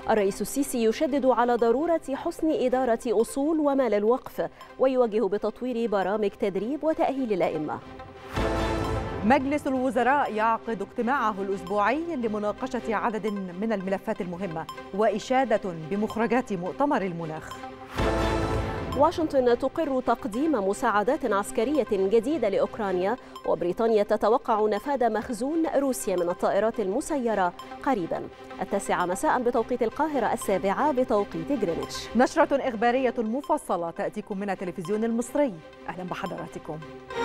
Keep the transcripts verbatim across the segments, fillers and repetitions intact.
الرئيس السيسي يشدد على ضرورة حسن إدارة أصول ومال الوقف، ويوجه بتطوير برامج تدريب وتأهيل الأئمة. مجلس الوزراء يعقد اجتماعه الأسبوعي لمناقشة عدد من الملفات المهمة وإشادة بمخرجات مؤتمر المناخ. واشنطن تقر تقديم مساعدات عسكرية جديدة لأوكرانيا، وبريطانيا تتوقع نفاذ مخزون روسيا من الطائرات المسيرة قريبا. التاسعة مساء بتوقيت القاهرة، السابعة بتوقيت جرينتش. نشرة إخبارية مفصلة تأتيكم من التلفزيون المصري. أهلا بحضراتكم.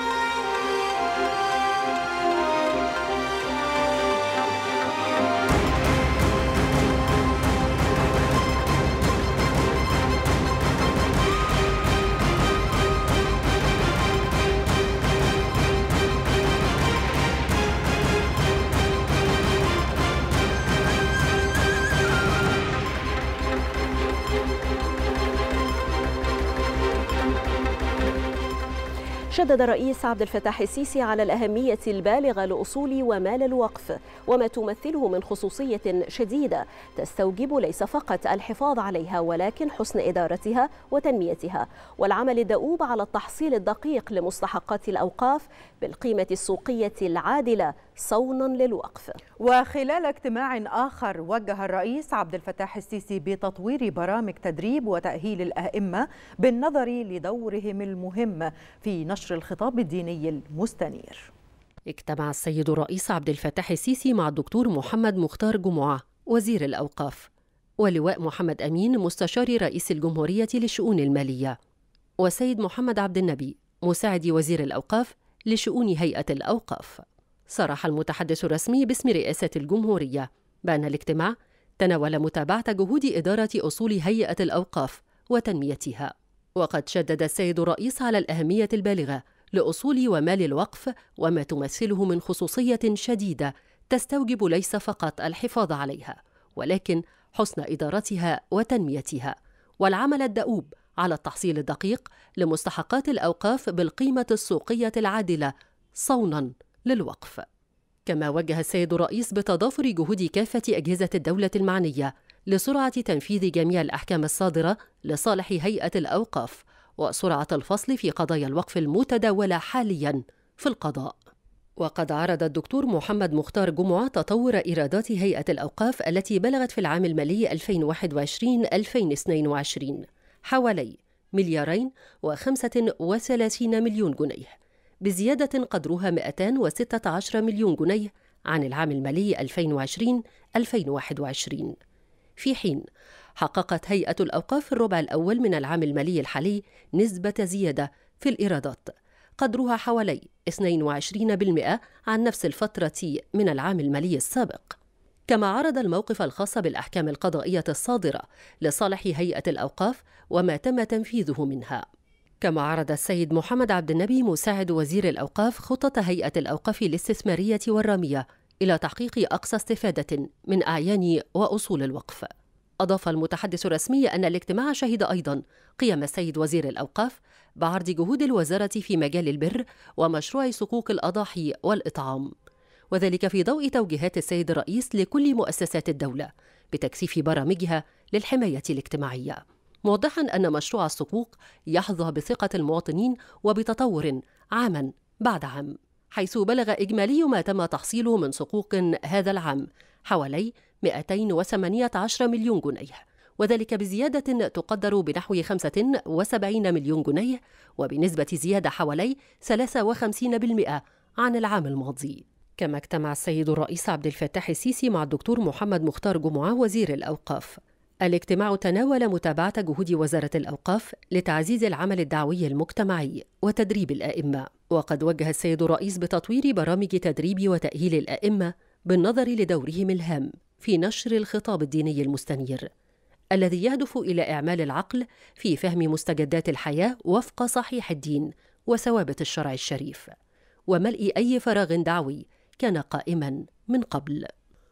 شدد الرئيس عبد الفتاح السيسي على الأهمية البالغة لأصول ومال الوقف وما تمثله من خصوصية شديدة تستوجب ليس فقط الحفاظ عليها ولكن حسن إدارتها وتنميتها، والعمل الدؤوب على التحصيل الدقيق لمستحقات الأوقاف بالقيمة السوقية العادلة صونا للوقف. وخلال اجتماع آخر وجه الرئيس عبد الفتاح السيسي بتطوير برامج تدريب وتأهيل الأئمة بالنظر لدورهم المهم في نشر الخطاب الديني المستنير. اجتمع السيد الرئيس عبد الفتاح السيسي مع الدكتور محمد مختار جمعة وزير الأوقاف، ولواء محمد أمين مستشار رئيس الجمهورية للشؤون المالية، وسيد محمد عبد النبي مساعد وزير الأوقاف لشؤون هيئة الأوقاف. صرح المتحدث الرسمي باسم رئاسة الجمهورية بأن الاجتماع تناول متابعة جهود إدارة أصول هيئة الأوقاف وتنميتها، وقد شدد السيد الرئيس على الأهمية البالغة لأصول ومال الوقف وما تمثله من خصوصية شديدة تستوجب ليس فقط الحفاظ عليها ولكن حسن إدارتها وتنميتها، والعمل الدؤوب على التحصيل الدقيق لمستحقات الأوقاف بالقيمة السوقية العادلة صونا للوقف. كما وجه السيد الرئيس بتضافر جهود كافة أجهزة الدولة المعنية لسرعة تنفيذ جميع الأحكام الصادرة لصالح هيئة الأوقاف وسرعة الفصل في قضايا الوقف المتداولة حالياً في القضاء. وقد عرض الدكتور محمد مختار جمعة تطور إيرادات هيئة الأوقاف التي بلغت في العام المالي ألفين وواحد وعشرين ألفين واثنين وعشرين حوالي مليارين وخمسة وثلاثين مليون جنيه، بزيادة قدرها مئتين وستة عشر مليون جنيه عن العام المالي ألفين وعشرين ألفين وواحد وعشرين، في حين حققت هيئة الأوقاف في الربع الأول من العام المالي الحالي نسبة زيادة في الإيرادات قدرها حوالي اثنين وعشرين بالمئة عن نفس الفترة من العام المالي السابق. كما عرض الموقف الخاص بالأحكام القضائية الصادرة لصالح هيئة الأوقاف وما تم تنفيذه منها. كما عرض السيد محمد عبد النبي مساعد وزير الأوقاف خطة هيئة الأوقاف الاستثمارية والرامية إلى تحقيق أقصى استفادة من أعيان وأصول الوقف. أضاف المتحدث الرسمي أن الاجتماع شهد أيضاً قيام السيد وزير الأوقاف بعرض جهود الوزارة في مجال البر ومشروع صكوك الأضاحي والإطعام، وذلك في ضوء توجيهات السيد الرئيس لكل مؤسسات الدولة بتكثيف برامجها للحماية الاجتماعية، موضحاً أن مشروع الصكوك يحظى بثقة المواطنين وبتطور عاماً بعد عام، حيث بلغ إجمالي ما تم تحصيله من صكوك هذا العام حوالي مئتين وثمانية عشر مليون جنيه، وذلك بزيادة تقدر بنحو خمسة وسبعين مليون جنيه وبنسبة زيادة حوالي ثلاثة وخمسين بالمئة عن العام الماضي. كما اجتمع السيد الرئيس عبد الفتاح السيسي مع الدكتور محمد مختار جمعة وزير الأوقاف. الاجتماع تناول متابعة جهود وزارة الأوقاف لتعزيز العمل الدعوي المجتمعي وتدريب الأئمة، وقد وجه السيد الرئيس بتطوير برامج تدريب وتأهيل الأئمة بالنظر لدورهم الهام في نشر الخطاب الديني المستنير الذي يهدف إلى إعمال العقل في فهم مستجدات الحياة وفق صحيح الدين وثوابت الشرع الشريف، وملء أي فراغ دعوي كان قائما من قبل.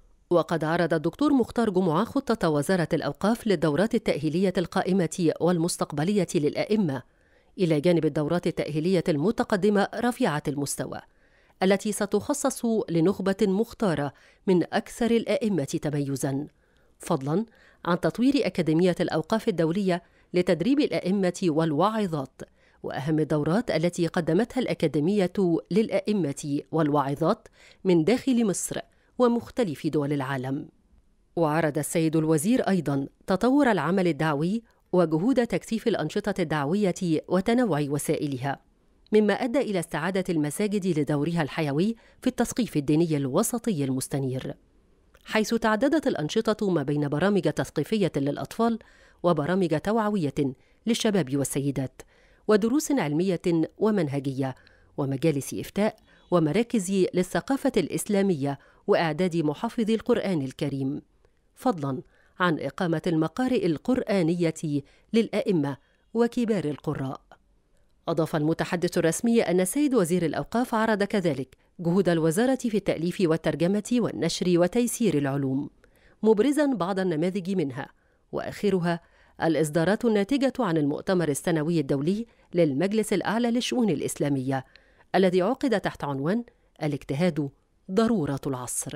وقد عرض الدكتور مختار جمعة خطة وزارة الأوقاف للدورات التأهيلية القائمة والمستقبلية للأئمة، إلى جانب الدورات التأهيلية المتقدمة رفيعة المستوى التي ستخصص لنخبة مختارة من أكثر الأئمة تميزاً، فضلاً عن تطوير أكاديمية الأوقاف الدولية لتدريب الأئمة والواعظات، وأهم الدورات التي قدمتها الأكاديمية للأئمة والواعظات من داخل مصر ومختلف دول العالم. وعرض السيد الوزير أيضاً تطور العمل الدعوي وجهود تكثيف الأنشطة الدعوية وتنوع وسائلها، مما أدى إلى استعادة المساجد لدورها الحيوي في التثقيف الديني الوسطي المستنير، حيث تعددت الأنشطة ما بين برامج تثقيفية للأطفال وبرامج توعوية للشباب والسيدات، ودروس علمية ومنهجية، ومجالس إفتاء، ومراكز للثقافة الإسلامية، وإعداد محفظ القرآن الكريم، فضلاً عن إقامة المقارئ القرآنية للأئمة وكبار القراء. أضاف المتحدث الرسمي أن السيد وزير الأوقاف عرض كذلك جهود الوزارة في التأليف والترجمة والنشر وتيسير العلوم، مبرزاً بعض النماذج منها، وآخرها الإصدارات الناتجة عن المؤتمر السنوي الدولي للمجلس الأعلى للشؤون الإسلامية الذي عقد تحت عنوان الاجتهاد ضرورة العصر.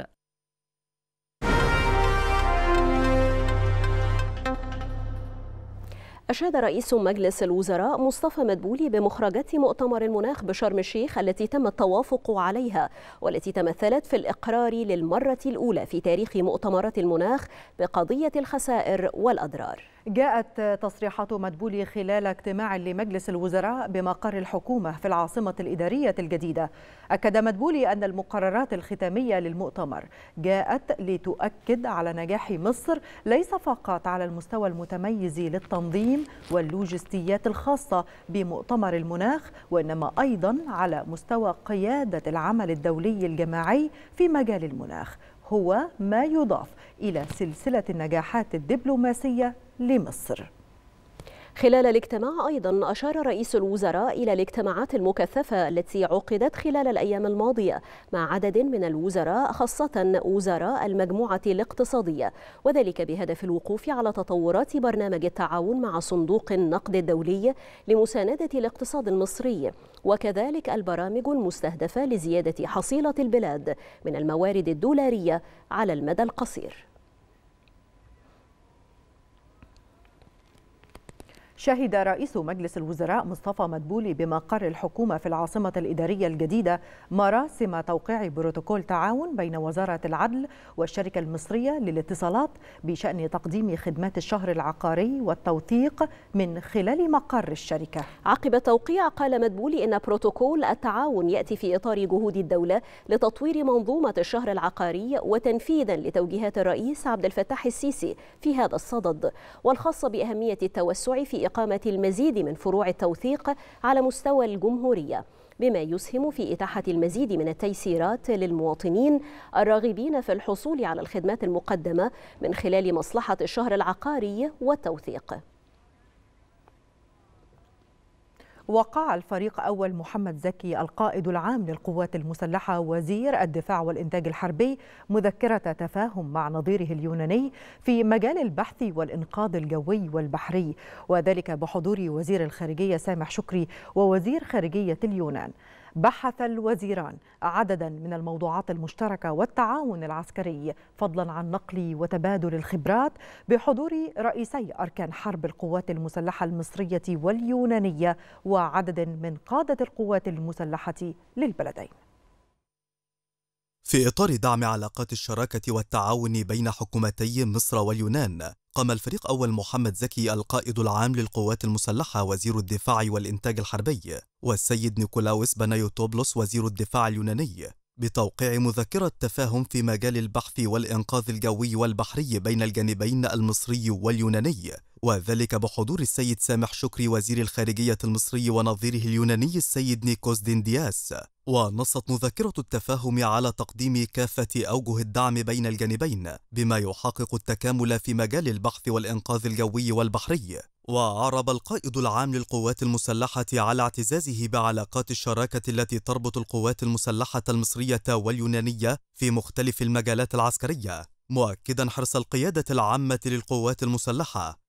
أشاد رئيس مجلس الوزراء مصطفى مدبولي بمخرجات مؤتمر المناخ بشرم الشيخ التي تم التوافق عليها، والتي تمثلت في الإقرار للمرة الأولى في تاريخ مؤتمرات المناخ بقضية الخسائر والأضرار. جاءت تصريحات مدبولي خلال اجتماع لمجلس الوزراء بمقر الحكومة في العاصمة الإدارية الجديدة. أكد مدبولي أن المقررات الختامية للمؤتمر جاءت لتؤكد على نجاح مصر ليس فقط على المستوى المتميز للتنظيم واللوجستيات الخاصة بمؤتمر المناخ، وإنما أيضا على مستوى قيادة العمل الدولي الجماعي في مجال المناخ، هو ما يضاف إلى سلسلة النجاحات الدبلوماسية لمصر. خلال الاجتماع أيضا أشار رئيس الوزراء إلى الاجتماعات المكثفة التي عقدت خلال الأيام الماضية مع عدد من الوزراء، خاصة وزراء المجموعة الاقتصادية، وذلك بهدف الوقوف على تطورات برنامج التعاون مع صندوق النقد الدولي لمساندة الاقتصاد المصري، وكذلك البرامج المستهدفة لزيادة حصيلة البلاد من الموارد الدولارية على المدى القصير. شهد رئيس مجلس الوزراء مصطفى مدبولي بمقر الحكومة في العاصمة الإدارية الجديدة مراسم توقيع بروتوكول تعاون بين وزارة العدل والشركة المصرية للاتصالات بشأن تقديم خدمات الشهر العقاري والتوثيق من خلال مقر الشركة. عقب التوقيع قال مدبولي إن بروتوكول التعاون يأتي في إطار جهود الدولة لتطوير منظومة الشهر العقاري وتنفيذا لتوجيهات الرئيس عبد الفتاح السيسي في هذا الصدد، والخاصة بأهمية التوسع في إقامة المزيد من فروع التوثيق على مستوى الجمهورية، بما يسهم في إتاحة المزيد من التيسيرات للمواطنين الراغبين في الحصول على الخدمات المقدمة من خلال مصلحة الشهر العقاري والتوثيق. وقع الفريق أول محمد زكي القائد العام للقوات المسلحة وزير الدفاع والإنتاج الحربي مذكرة تفاهم مع نظيره اليوناني في مجال البحث والإنقاذ الجوي والبحري، وذلك بحضور وزير الخارجية سامح شكري ووزير خارجية اليونان. بحث الوزيران عددا من الموضوعات المشتركة والتعاون العسكري، فضلا عن نقل وتبادل الخبرات بحضور رئيسي أركان حرب القوات المسلحة المصرية واليونانية وعدد من قادة القوات المسلحة للبلدين. في إطار دعم علاقات الشراكة والتعاون بين حكومتي مصر واليونان، قام الفريق أول محمد زكي القائد العام للقوات المسلحة وزير الدفاع والإنتاج الحربي والسيد نيكولاوس بانايوتوبلوس وزير الدفاع اليوناني بتوقيع مذكرة تفاهم في مجال البحث والإنقاذ الجوي والبحري بين الجانبين المصري واليوناني، وذلك بحضور السيد سامح شكري وزير الخارجية المصري ونظيره اليوناني السيد نيكوس ديندياس. ونصت مذكرة التفاهم على تقديم كافة أوجه الدعم بين الجانبين بما يحقق التكامل في مجال البحث والإنقاذ الجوي والبحري. وعرب القائد العام للقوات المسلحة على اعتزازه بعلاقات الشراكة التي تربط القوات المسلحة المصرية واليونانية في مختلف المجالات العسكرية، مؤكدا حرص القيادة العامة للقوات المسلحة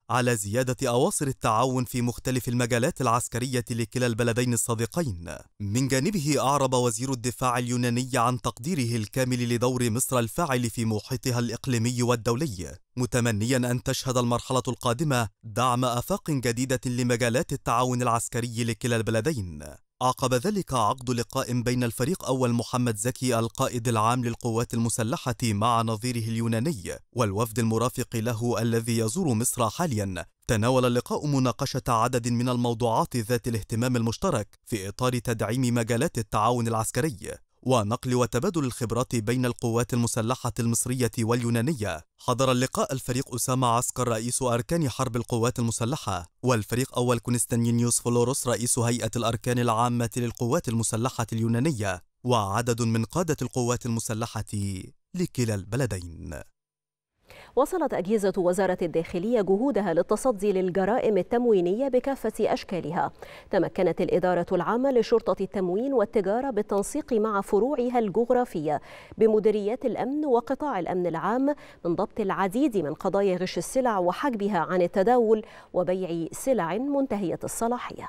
على زيادة أواصر التعاون في مختلف المجالات العسكرية لكلا البلدين الصديقين. من جانبه أعرب وزير الدفاع اليوناني عن تقديره الكامل لدور مصر الفاعل في محيطها الإقليمي والدولي، متمنيا أن تشهد المرحلة القادمة دعم آفاق جديدة لمجالات التعاون العسكري لكلا البلدين. عقب ذلك عقد لقاء بين الفريق أول محمد زكي القائد العام للقوات المسلحة مع نظيره اليوناني والوفد المرافق له الذي يزور مصر حاليا. تناول اللقاء مناقشة عدد من الموضوعات ذات الاهتمام المشترك في إطار تدعيم مجالات التعاون العسكري ونقل وتبادل الخبرات بين القوات المسلحة المصرية واليونانية. حضر اللقاء الفريق أسامة عسكر رئيس أركان حرب القوات المسلحة، والفريق أول كونستانينيوس فلوروس رئيس هيئة الأركان العامة للقوات المسلحة اليونانية، وعدد من قادة القوات المسلحة لكلا البلدين. واصلت أجهزة وزارة الداخلية جهودها للتصدي للجرائم التموينية بكافة أشكالها. تمكنت الإدارة العامة لشرطة التموين والتجارة بالتنسيق مع فروعها الجغرافية بمديريات الأمن وقطاع الأمن العام من ضبط العديد من قضايا غش السلع وحجبها عن التداول وبيع سلع منتهية الصلاحية.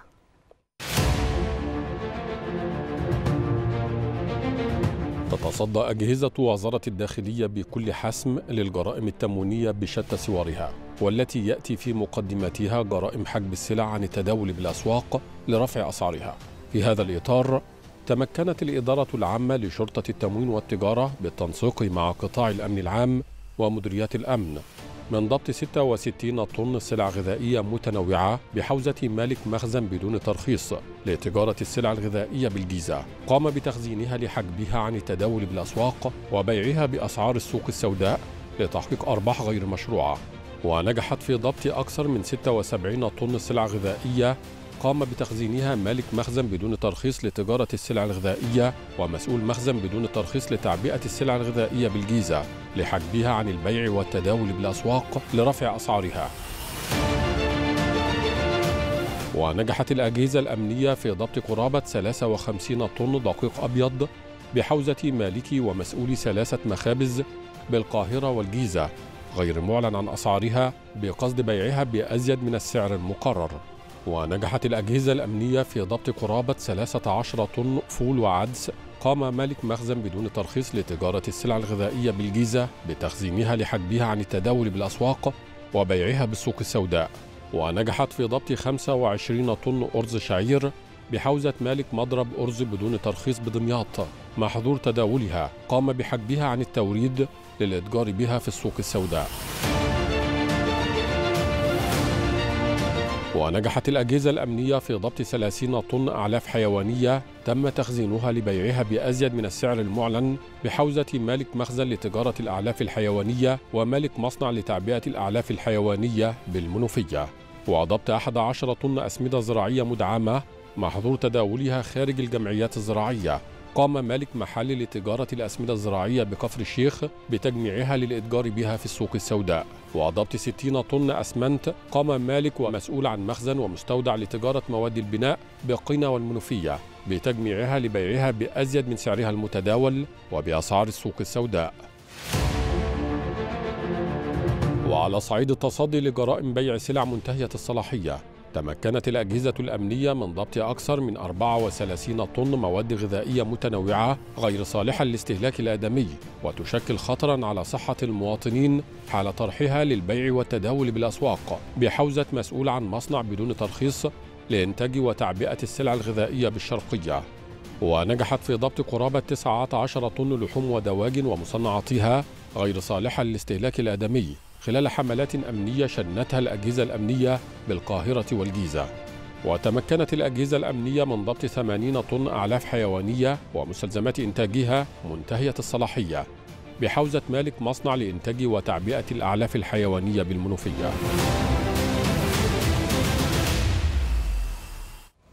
تتصدى أجهزة وزارة الداخلية بكل حسم للجرائم التموينية بشتى صورها، والتي يأتي في مقدمتها جرائم حجب السلع عن التداول بالأسواق لرفع أسعارها. في هذا الإطار تمكنت الإدارة العامة لشرطة التموين والتجارة بالتنسيق مع قطاع الأمن العام ومديريات الأمن من ضبط ستة وستين طن سلع غذائية متنوعة بحوزة مالك مخزن بدون ترخيص لتجارة السلع الغذائية بالجيزة، قام بتخزينها لحجبها عن التداول بالأسواق وبيعها بأسعار السوق السوداء لتحقيق أرباح غير مشروعة. ونجحت في ضبط أكثر من ستة وسبعين طن سلع غذائية قام بتخزينها مالك مخزن بدون ترخيص لتجارة السلع الغذائية ومسؤول مخزن بدون ترخيص لتعبئة السلع الغذائية بالجيزة لحجبها عن البيع والتداول بالأسواق لرفع أسعارها. ونجحت الأجهزة الأمنية في ضبط قرابة ثلاثة وخمسين طن دقيق أبيض بحوزة مالكي ومسؤولي ثلاثة مخابز بالقاهرة والجيزة غير معلن عن أسعارها بقصد بيعها بأزيد من السعر المقرر. ونجحت الأجهزة الأمنية في ضبط قرابة ثلاثة عشر طن فول وعدس قام مالك مخزن بدون ترخيص لتجارة السلع الغذائية بالجيزة بتخزينها لحجبها عن التداول بالأسواق وبيعها بالسوق السوداء. ونجحت في ضبط خمسة وعشرين طن أرز شعير بحوزة مالك مضرب أرز بدون ترخيص بدمياط محظور تداولها قام بحجبها عن التوريد للإتجار بها في السوق السوداء. ونجحت الأجهزة الأمنية في ضبط ثلاثين طن أعلاف حيوانية تم تخزينها لبيعها بأزيد من السعر المعلن بحوزة مالك مخزن لتجارة الأعلاف الحيوانية ومالك مصنع لتعبئة الأعلاف الحيوانية بالمنوفية. وضبط أحد عشر طن أسمدة زراعية مدعمة محظور تداولها خارج الجمعيات الزراعية قام مالك محل لتجارة الأسمدة الزراعية بكفر الشيخ بتجميعها للإتجار بها في السوق السوداء. وضبط ستين طن أسمنت قام مالك ومسؤول عن مخزن ومستودع لتجارة مواد البناء بقنا والمنوفية بتجميعها لبيعها بأزيد من سعرها المتداول وبأسعار السوق السوداء. وعلى صعيد التصدي لجرائم بيع سلع منتهية الصلاحية، تمكنت الأجهزة الأمنية من ضبط أكثر من أربعة وثلاثين طن مواد غذائية متنوعة غير صالحة للاستهلاك الآدمي وتشكل خطراً على صحة المواطنين حال طرحها للبيع والتداول بالأسواق بحوزة مسؤول عن مصنع بدون ترخيص لإنتاج وتعبئة السلع الغذائية بالشرقية. ونجحت في ضبط قرابة تسعة عشر طن لحوم ودواجن ومصنعاتها غير صالحة للاستهلاك الآدمي خلال حملات أمنية شنتها الأجهزة الأمنية بالقاهرة والجيزة. وتمكنت الأجهزة الأمنية من ضبط ثمانين طن أعلاف حيوانية ومستلزمات إنتاجها منتهية الصلاحية بحوزة مالك مصنع لإنتاج وتعبئة الأعلاف الحيوانية بالمنوفية.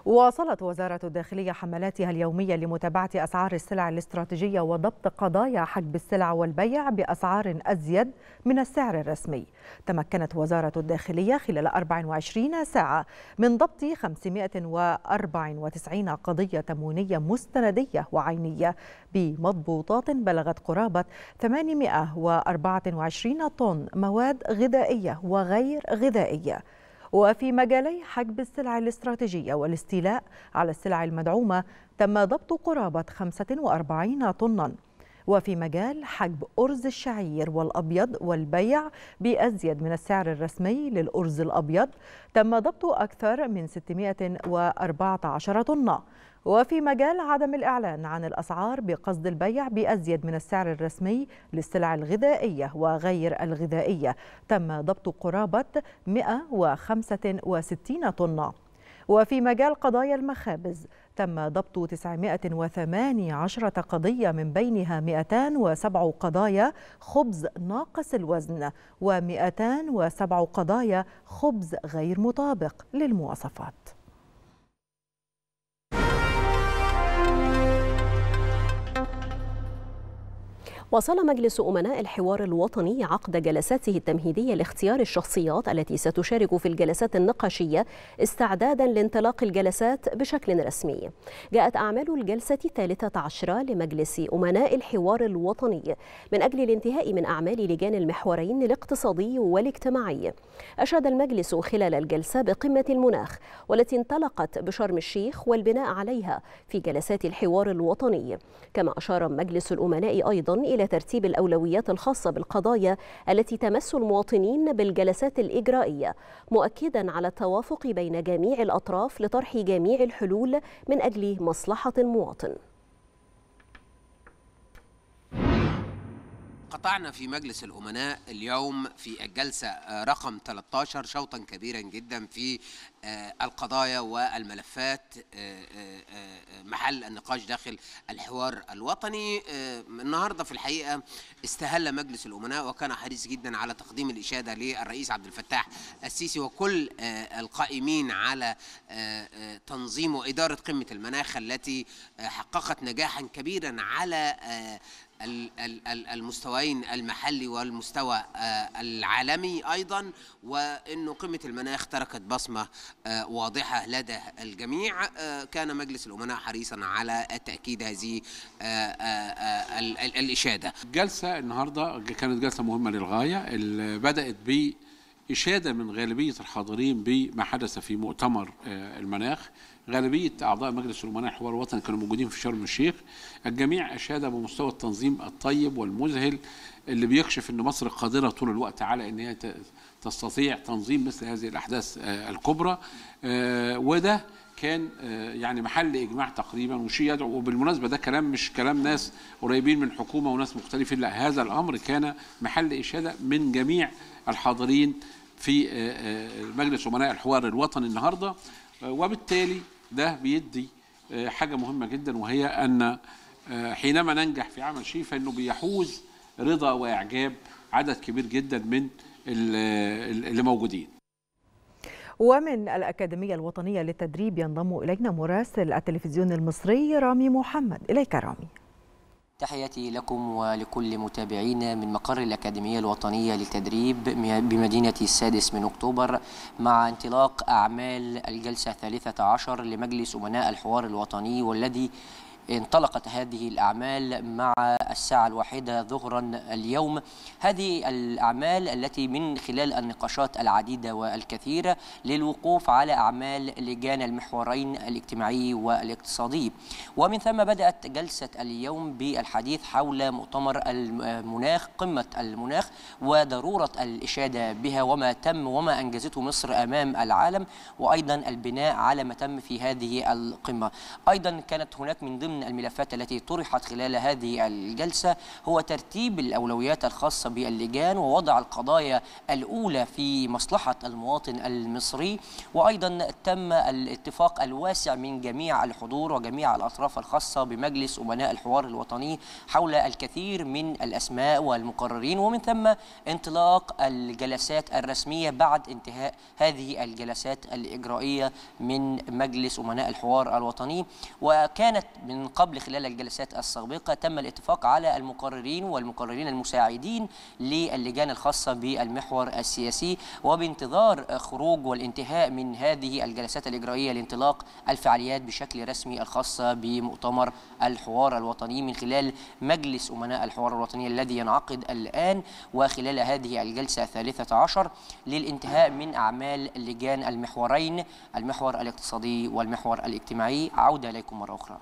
واصلت وزارة الداخلية حملاتها اليومية لمتابعة أسعار السلع الاستراتيجية وضبط قضايا حجب السلع والبيع بأسعار أزيد من السعر الرسمي. تمكنت وزارة الداخلية خلال أربع وعشرين ساعة من ضبط خمسمائة وأربعة وتسعين قضية تموينية مستندية وعينية بمضبوطات بلغت قرابة ثمانمائة وأربعة وعشرين طن مواد غذائية وغير غذائية. وفي مجالي حجب السلع الاستراتيجية والاستيلاء على السلع المدعومة تم ضبط قرابة خمسة وأربعين طنا. وفي مجال حجب أرز الشعير والأبيض والبيع بأزيد من السعر الرسمي للأرز الأبيض تم ضبط أكثر من ستمائة وأربعة عشر طنا. وفي مجال عدم الإعلان عن الأسعار بقصد البيع بأزيد من السعر الرسمي للسلع الغذائية وغير الغذائية تم ضبط قرابة مائة وخمسة وستين طنا. وفي مجال قضايا المخابز تم ضبط تسعمائة وثمانية عشر قضية، من بينها مئتان وسبع قضايا خبز ناقص الوزن ومئتان وسبع قضايا خبز غير مطابق للمواصفات. واصل مجلس أمناء الحوار الوطني عقد جلساته التمهيدية لاختيار الشخصيات التي ستشارك في الجلسات النقاشية استعدادا لانطلاق الجلسات بشكل رسمي. جاءت أعمال الجلسة الثالثة عشرة لمجلس أمناء الحوار الوطني من أجل الانتهاء من أعمال لجان المحورين الاقتصادي والاجتماعي. أشاد المجلس خلال الجلسة بقمة المناخ والتي انطلقت بشرم الشيخ والبناء عليها في جلسات الحوار الوطني. كما أشار مجلس الأمناء أيضا إلى ترتيب الأولويات الخاصة بالقضايا التي تمس المواطنين بالجلسات الإجرائية، مؤكدا على التوافق بين جميع الأطراف لطرح جميع الحلول من أجل مصلحة المواطن. قطعنا في مجلس الأمناء اليوم في الجلسة رقم ثلاثة عشر شوطا كبيرا جدا في القضايا والملفات محل النقاش داخل الحوار الوطني. النهارده في الحقيقة استهل مجلس الأمناء وكان حريص جدا على تقديم الإشادة للرئيس عبد الفتاح السيسي وكل القائمين على تنظيم وإدارة قمة المناخ التي حققت نجاحا كبيرا على المستويين المحلي والمستوى العالمي أيضا، وأنه قمة المناخ تركت بصمة واضحة لدى الجميع. كان مجلس الأمناء حريصا على تأكيد هذه الإشادة. الجلسة النهاردة كانت جلسة مهمة للغاية، اللي بدأت بإشادة من غالبية الحاضرين بما حدث في مؤتمر المناخ. غالبية أعضاء مجلس الأمناء الحوار الوطني كانوا موجودين في شرم الشيخ. الجميع أشاد بمستوى التنظيم الطيب والمذهل اللي بيكشف أن مصر قادرة طول الوقت على أن هي تستطيع تنظيم مثل هذه الأحداث الكبرى، وده كان يعني محل إجماع تقريبا وشيء يدعو. وبالمناسبة ده كلام مش كلام ناس قريبين من الحكومة وناس مختلفين، لا، هذا الأمر كان محل إشادة من جميع الحاضرين في مجلس أمناء الحوار الوطني النهاردة. وبالتالي ده بيدي حاجة مهمة جدا، وهي أن حينما ننجح في عمل شيء فإنه بيحوز رضا وإعجاب عدد كبير جدا من اللي موجودين. ومن الأكاديمية الوطنية للتدريب ينضم إلينا مراسل التلفزيون المصري رامي محمد. إليك رامي. تحياتي لكم ولكل متابعينا من مقر الأكاديمية الوطنية للتدريب بمدينة السادس من أكتوبر، مع انطلاق أعمال الجلسة الثالثة عشر لمجلس أمناء الحوار الوطني، والذي انطلقت هذه الأعمال مع الساعة الواحدة ظهرا اليوم. هذه الأعمال التي من خلال النقاشات العديدة والكثيرة للوقوف على أعمال لجان المحورين الاجتماعي والاقتصادي، ومن ثم بدأت جلسة اليوم بالحديث حول مؤتمر المناخ، قمة المناخ، وضرورة الإشادة بها وما تم وما أنجزته مصر أمام العالم، وأيضا البناء على ما تم في هذه القمة. أيضا كانت هناك من ضمن ضمن الملفات التي طرحت خلال هذه الجلسة هو ترتيب الأولويات الخاصة باللجان ووضع القضايا الأولى في مصلحة المواطن المصري. وأيضا تم الاتفاق الواسع من جميع الحضور وجميع الأطراف الخاصة بمجلس أمناء الحوار الوطني حول الكثير من الأسماء والمقررين، ومن ثم انطلاق الجلسات الرسمية بعد انتهاء هذه الجلسات الإجرائية من مجلس أمناء الحوار الوطني. وكانت من قبل خلال الجلسات السابقة تم الاتفاق على المقررين والمقررين المساعدين للجان الخاصة بالمحور السياسي، وبانتظار خروج والانتهاء من هذه الجلسات الإجرائية لانطلاق الفعاليات بشكل رسمي الخاصة بمؤتمر الحوار الوطني من خلال مجلس أمناء الحوار الوطني الذي ينعقد الآن وخلال هذه الجلسة الثالثة عشر للانتهاء من أعمال لجان المحورين، المحور الاقتصادي والمحور الاجتماعي. عودة إليكم مرة أخرى.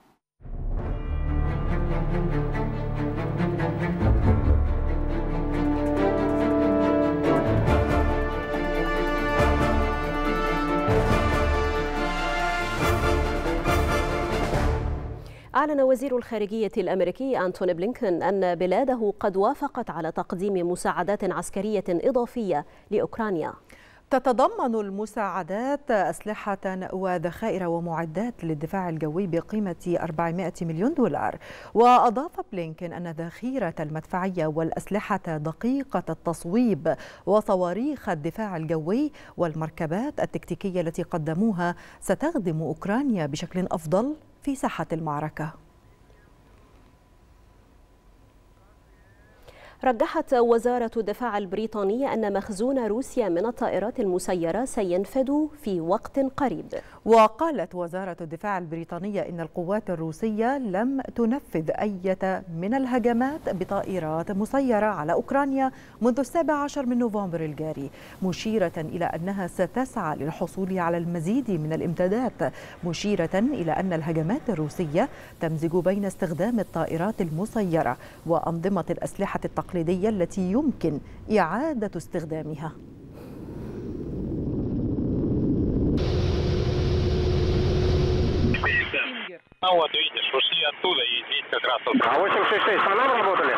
أعلن وزير الخارجية الأمريكي أنتوني بلينكن أن بلاده قد وافقت على تقديم مساعدات عسكرية إضافية لأوكرانيا. تتضمن المساعدات أسلحة وذخائر ومعدات للدفاع الجوي بقيمة أربعمائة مليون دولار. وأضاف بلينكن أن ذخيرة المدفعية والأسلحة دقيقة التصويب وصواريخ الدفاع الجوي والمركبات التكتيكية التي قدموها ستخدم أوكرانيا بشكل أفضل في ساحة المعركة. رجحت وزارة الدفاع البريطانية أن مخزون روسيا من الطائرات المسيرة سينفذ في وقت قريب. وقالت وزارة الدفاع البريطانية إن القوات الروسية لم تنفذ أي من الهجمات بطائرات مسيرة على أوكرانيا منذ السابع عشر من نوفمبر الجاري، مشيرة إلى أنها ستسعى للحصول على المزيد من الإمدادات، مشيرة إلى أن الهجمات الروسية تمزج بين استخدام الطائرات المسيرة وأنظمة الأسلحة التقليدية التي يمكن إعادة استخدامها. Вот видишь, ушли оттуда и здесь как раз вот. А восемь шесть шесть по нам работали?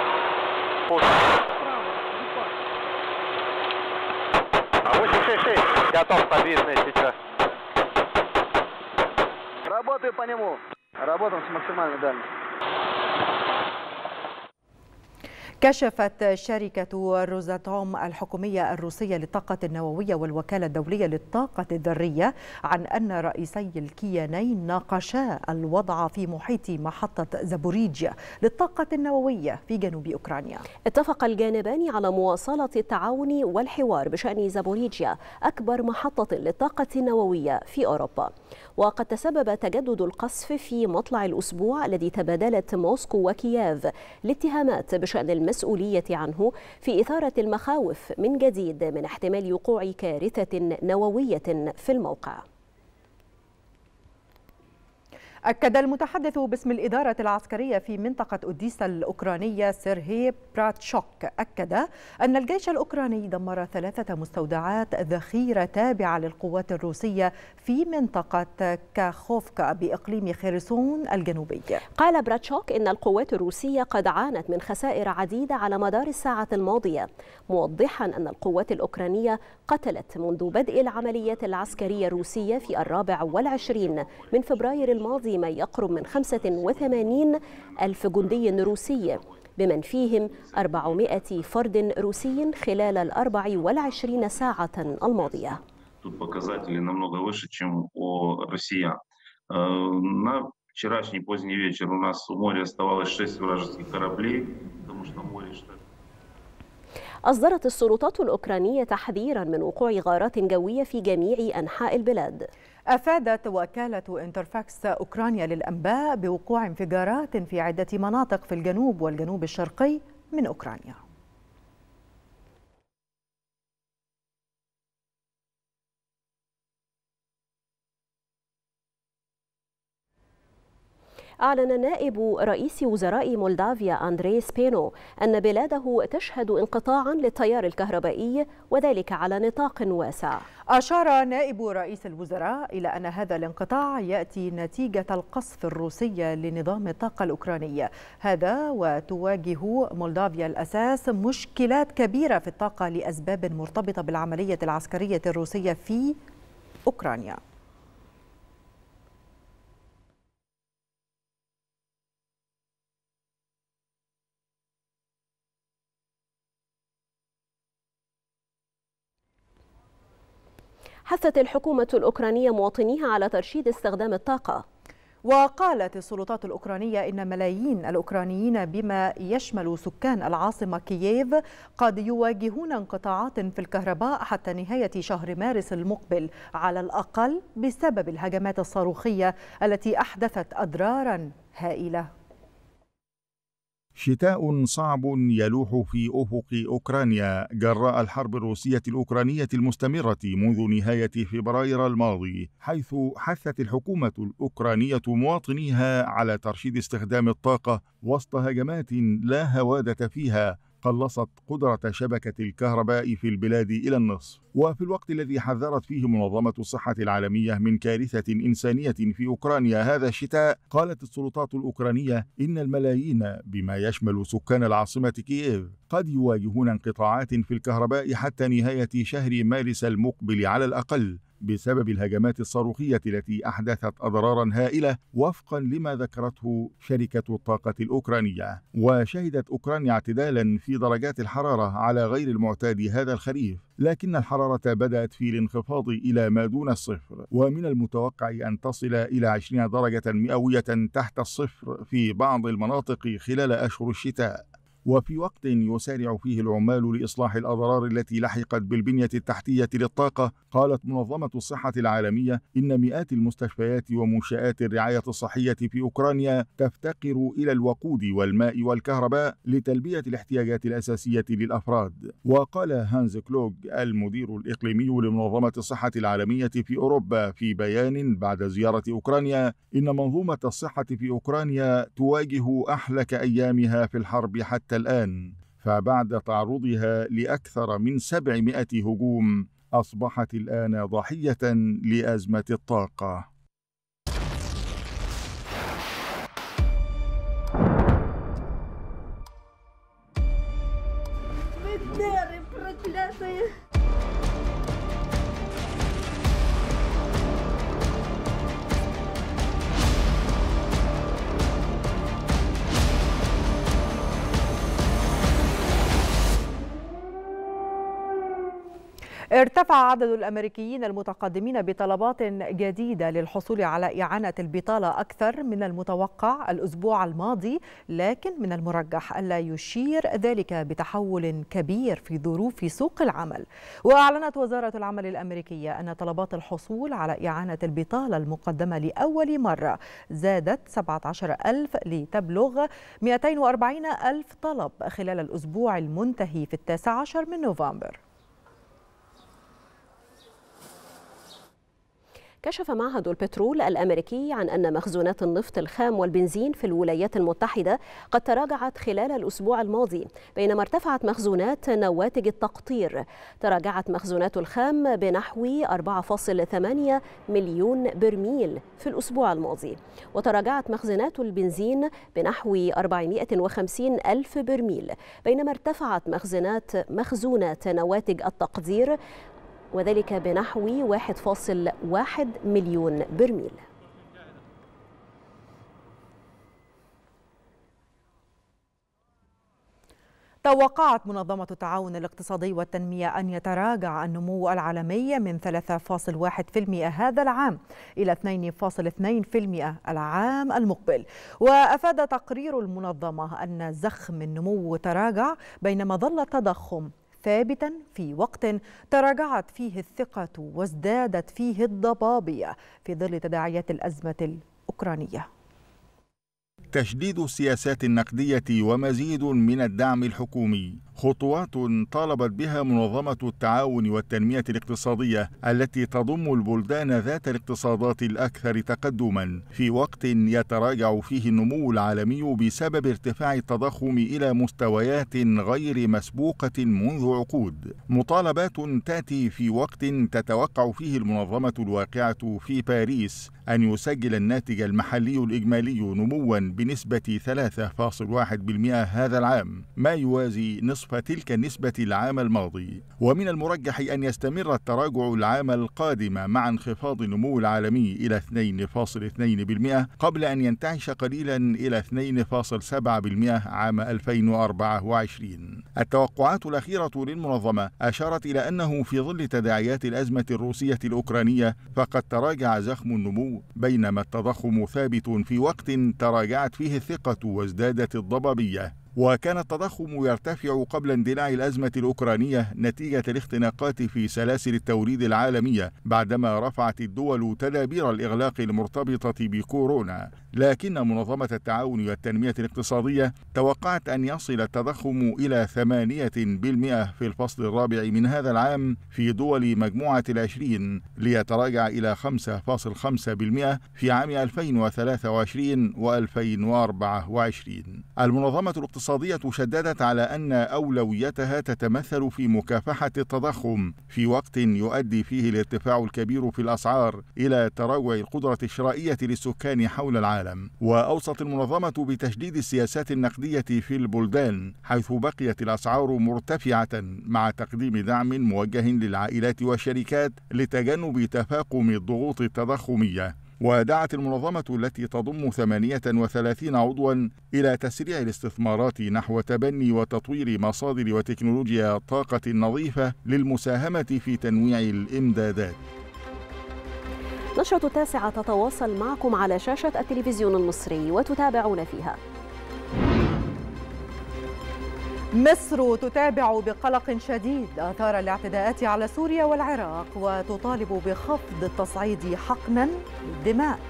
А восемь шесть шесть готов подвижный сейчас. Работаю по нему. Работаем с максимальной дальностью. كشفت شركة روزاتوم الحكومية الروسية للطاقة النووية والوكالة الدولية للطاقة الذرية عن أن رئيسي الكيانين ناقشا الوضع في محيط محطة زابوريجيا للطاقة النووية في جنوب أوكرانيا. اتفق الجانبان على مواصلة التعاون والحوار بشأن زابوريجيا أكبر محطة للطاقة النووية في أوروبا. وقد تسبب تجدد القصف في مطلع الأسبوع الذي تبادلت موسكو وكييف الاتهامات بشأن المسؤولية عنه في إثارة المخاوف من جديد من احتمال وقوع كارثة نووية في الموقع. أكد المتحدث باسم الإدارة العسكرية في منطقة أوديسا الأوكرانية سيرهي براتشوك أكد أن الجيش الأوكراني دمر ثلاثة مستودعات ذخيرة تابعة للقوات الروسية في منطقة كاخوفكا بإقليم خيرسون الجنوبي. قال براتشوك إن القوات الروسية قد عانت من خسائر عديدة على مدار الساعات الماضية، موضحا أن القوات الأوكرانية قتلت منذ بدء العمليات العسكرية الروسية في الرابع والعشرين من فبراير الماضي ما يقرب من خمسة وثمانين ألف جندي روسي، بمن فيهم أربعمائة فرد روسي خلال الأربع والعشرين ساعة الماضية. Вчерашний поздний вечер у нас в море оставалось шесть вражеских кораблей, потому что море что أصدرت السلطات الأوكرانية تحذيرا من وقوع غارات جوية في جميع أنحاء البلاد. أفادت وكالة انترفاكس أوكرانيا للأنباء بوقوع انفجارات في عدة مناطق في الجنوب والجنوب الشرقي من أوكرانيا. أعلن نائب رئيس وزراء مولدافيا أندري سبينو أن بلاده تشهد انقطاعا للتيار الكهربائي وذلك على نطاق واسع. أشار نائب رئيس الوزراء إلى أن هذا الانقطاع يأتي نتيجة القصف الروسي لنظام الطاقة الأوكراني، هذا وتواجه مولدافيا الأساس مشكلات كبيرة في الطاقة لأسباب مرتبطة بالعملية العسكرية الروسية في أوكرانيا. حثت الحكومة الأوكرانية مواطنيها على ترشيد استخدام الطاقة. وقالت السلطات الأوكرانية إن ملايين الأوكرانيين بما يشمل سكان العاصمة كييف قد يواجهون انقطاعات في الكهرباء حتى نهاية شهر مارس المقبل على الأقل بسبب الهجمات الصاروخية التي أحدثت أضرارا هائلة. شتاء صعب يلوح في أفق أوكرانيا جراء الحرب الروسية الأوكرانية المستمرة منذ نهاية فبراير الماضي، حيث حثت الحكومة الأوكرانية مواطنيها على ترشيد استخدام الطاقة وسط هجمات لا هوادة فيها قلصت قدرة شبكة الكهرباء في البلاد إلى النصف. وفي الوقت الذي حذرت فيه منظمة الصحة العالمية من كارثة إنسانية في أوكرانيا هذا الشتاء، قالت السلطات الأوكرانية إن الملايين بما يشمل سكان العاصمة كييف قد يواجهون انقطاعات في الكهرباء حتى نهاية شهر مارس المقبل على الأقل بسبب الهجمات الصاروخية التي أحدثت أضرارا هائلة وفقا لما ذكرته شركة الطاقة الأوكرانية. وشهدت أوكرانيا اعتدالا في درجات الحرارة على غير المعتاد هذا الخريف، لكن الحرارة بدأت في الانخفاض إلى ما دون الصفر، ومن المتوقع أن تصل إلى عشرين درجة مئوية تحت الصفر في بعض المناطق خلال أشهر الشتاء. وفي وقت يسارع فيه العمال لإصلاح الأضرار التي لحقت بالبنية التحتية للطاقة، قالت منظمة الصحة العالمية إن مئات المستشفيات ومنشآت الرعاية الصحية في أوكرانيا تفتقر إلى الوقود والماء والكهرباء لتلبية الاحتياجات الأساسية للأفراد. وقال هانز كلوغ المدير الإقليمي لمنظمة الصحة العالمية في أوروبا في بيان بعد زيارة أوكرانيا إن منظومة الصحة في أوكرانيا تواجه أحلك أيامها في الحرب حتى الآن، فبعد تعرضها لأكثر من سبعمائة هجوم أصبحت الآن ضحية لأزمة الطاقة. ارتفع عدد الأمريكيين المتقدمين بطلبات جديدة للحصول على إعانة البطالة أكثر من المتوقع الأسبوع الماضي، لكن من المرجح ألا يشير ذلك بتحول كبير في ظروف سوق العمل. وأعلنت وزارة العمل الأمريكية أن طلبات الحصول على إعانة البطالة المقدمة لأول مرة زادت سبعة عشر ألف لتبلغ مئتين وأربعين ألف طلب خلال الأسبوع المنتهي في التاسع عشر من نوفمبر. كشف معهد البترول الأمريكي عن أن مخزونات النفط الخام والبنزين في الولايات المتحدة قد تراجعت خلال الأسبوع الماضي، بينما ارتفعت مخزونات نواتج التقطير. تراجعت مخزونات الخام بنحو أربعة فاصلة ثمانية مليون برميل في الأسبوع الماضي، وتراجعت مخزونات البنزين بنحو أربعمائة وخمسين ألف برميل، بينما ارتفعت مخزونات مخزونات نواتج التقدير وذلك بنحو واحد فاصلة واحد مليون برميل. توقعت منظمة التعاون الاقتصادي والتنمية أن يتراجع النمو العالمي من ثلاثة فاصلة واحد بالمئة هذا العام إلى اثنين فاصلة اثنين بالمئة العام المقبل. وأفاد تقرير المنظمة أن زخم النمو تراجع بينما ظل التضخم ثابتا في وقت تراجعت فيه الثقة وازدادت فيه الضبابية في ظل تداعيات الأزمة الأوكرانية. تشديد السياسات النقدية ومزيد من الدعم الحكومي خطوات طالبت بها منظمة التعاون والتنمية الاقتصادية التي تضم البلدان ذات الاقتصادات الأكثر تقدما في وقت يتراجع فيه النمو العالمي بسبب ارتفاع التضخم إلى مستويات غير مسبوقة منذ عقود. مطالبات تأتي في وقت تتوقع فيه المنظمة الواقعة في باريس أن يسجل الناتج المحلي الإجمالي نموا بنسبة ثلاثة فاصلة واحد بالمئة هذا العام، ما يوازي نصف تلك النسبة العام الماضي. ومن المرجح أن يستمر التراجع العام القادم مع انخفاض النمو العالمي إلى اثنين فاصلة اثنين بالمئة قبل أن ينتعش قليلا إلى اثنين فاصلة سبعة بالمئة عام ألفين وأربعة وعشرين. التوقعات الأخيرة للمنظمة أشارت إلى أنه في ظل تداعيات الأزمة الروسية الأوكرانية فقد تراجع زخم النمو، بينما التضخم ثابت في وقت تراجعت فيه الثقة وازدادت الضبابية. وكان التضخم يرتفع قبل اندلاع الأزمة الأوكرانية نتيجة الاختناقات في سلاسل التوريد العالمية بعدما رفعت الدول تدابير الإغلاق المرتبطة بكورونا، لكن منظمة التعاون والتنمية الاقتصادية توقعت أن يصل التضخم إلى ثمانية بالمئة في الفصل الرابع من هذا العام في دول مجموعة العشرين، ليتراجع إلى خمسة فاصلة خمسة بالمئة في عام ألفين وثلاثة وعشرين وألفين وأربعة وعشرين. المنظمة الاقتصادية شددت على أن أولويتها تتمثل في مكافحة التضخم في وقت يؤدي فيه الارتفاع الكبير في الأسعار إلى تراجع القدرة الشرائية للسكان حول العالم. وأوصت المنظمة بتشديد السياسات النقدية في البلدان حيث بقيت الأسعار مرتفعة مع تقديم دعم موجه للعائلات والشركات لتجنب تفاقم الضغوط التضخمية. ودعت المنظمة التي تضم ثمانية وثلاثين عضوا إلى تسريع الاستثمارات نحو تبني وتطوير مصادر وتكنولوجيا الطاقة النظيفة للمساهمة في تنويع الإمدادات. نشرة التاسعة تتواصل معكم على شاشة التلفزيون المصري وتتابعون فيها. مصر تتابع بقلق شديد آثار الاعتداءات على سوريا والعراق وتطالب بخفض التصعيد حقنا للدماء.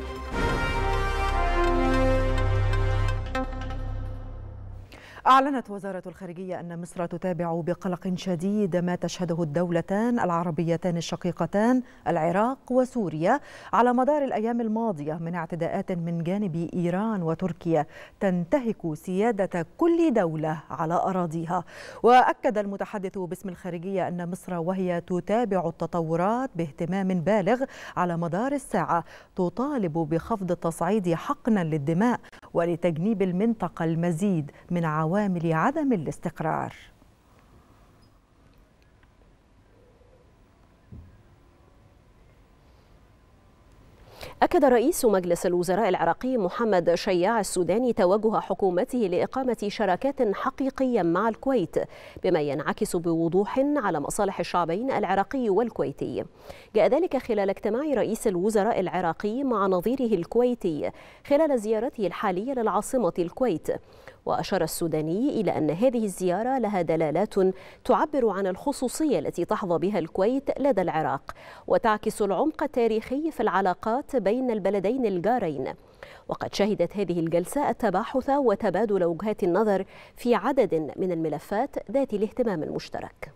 أعلنت وزارة الخارجية أن مصر تتابع بقلق شديد ما تشهده الدولتان العربيتان الشقيقتان العراق وسوريا على مدار الأيام الماضية من اعتداءات من جانب إيران وتركيا تنتهك سيادة كل دولة على أراضيها. وأكد المتحدث باسم الخارجية أن مصر وهي تتابع التطورات باهتمام بالغ على مدار الساعة تطالب بخفض التصعيد حقنا للدماء ولتجنيب المنطقة المزيد من عوامل عوامل عدم الاستقرار. أكد رئيس مجلس الوزراء العراقي محمد شياع السوداني توجه حكومته لإقامة شراكات حقيقية مع الكويت بما ينعكس بوضوح على مصالح الشعبين العراقي والكويتي. جاء ذلك خلال اجتماع رئيس الوزراء العراقي مع نظيره الكويتي خلال زيارته الحالية للعاصمة الكويت. وأشار السوداني إلى أن هذه الزيارة لها دلالات تعبر عن الخصوصية التي تحظى بها الكويت لدى العراق وتعكس العمق التاريخي في العلاقات بين البلدين الجارين. وقد شهدت هذه الجلسة التباحث وتبادل وجهات النظر في عدد من الملفات ذات الاهتمام المشترك.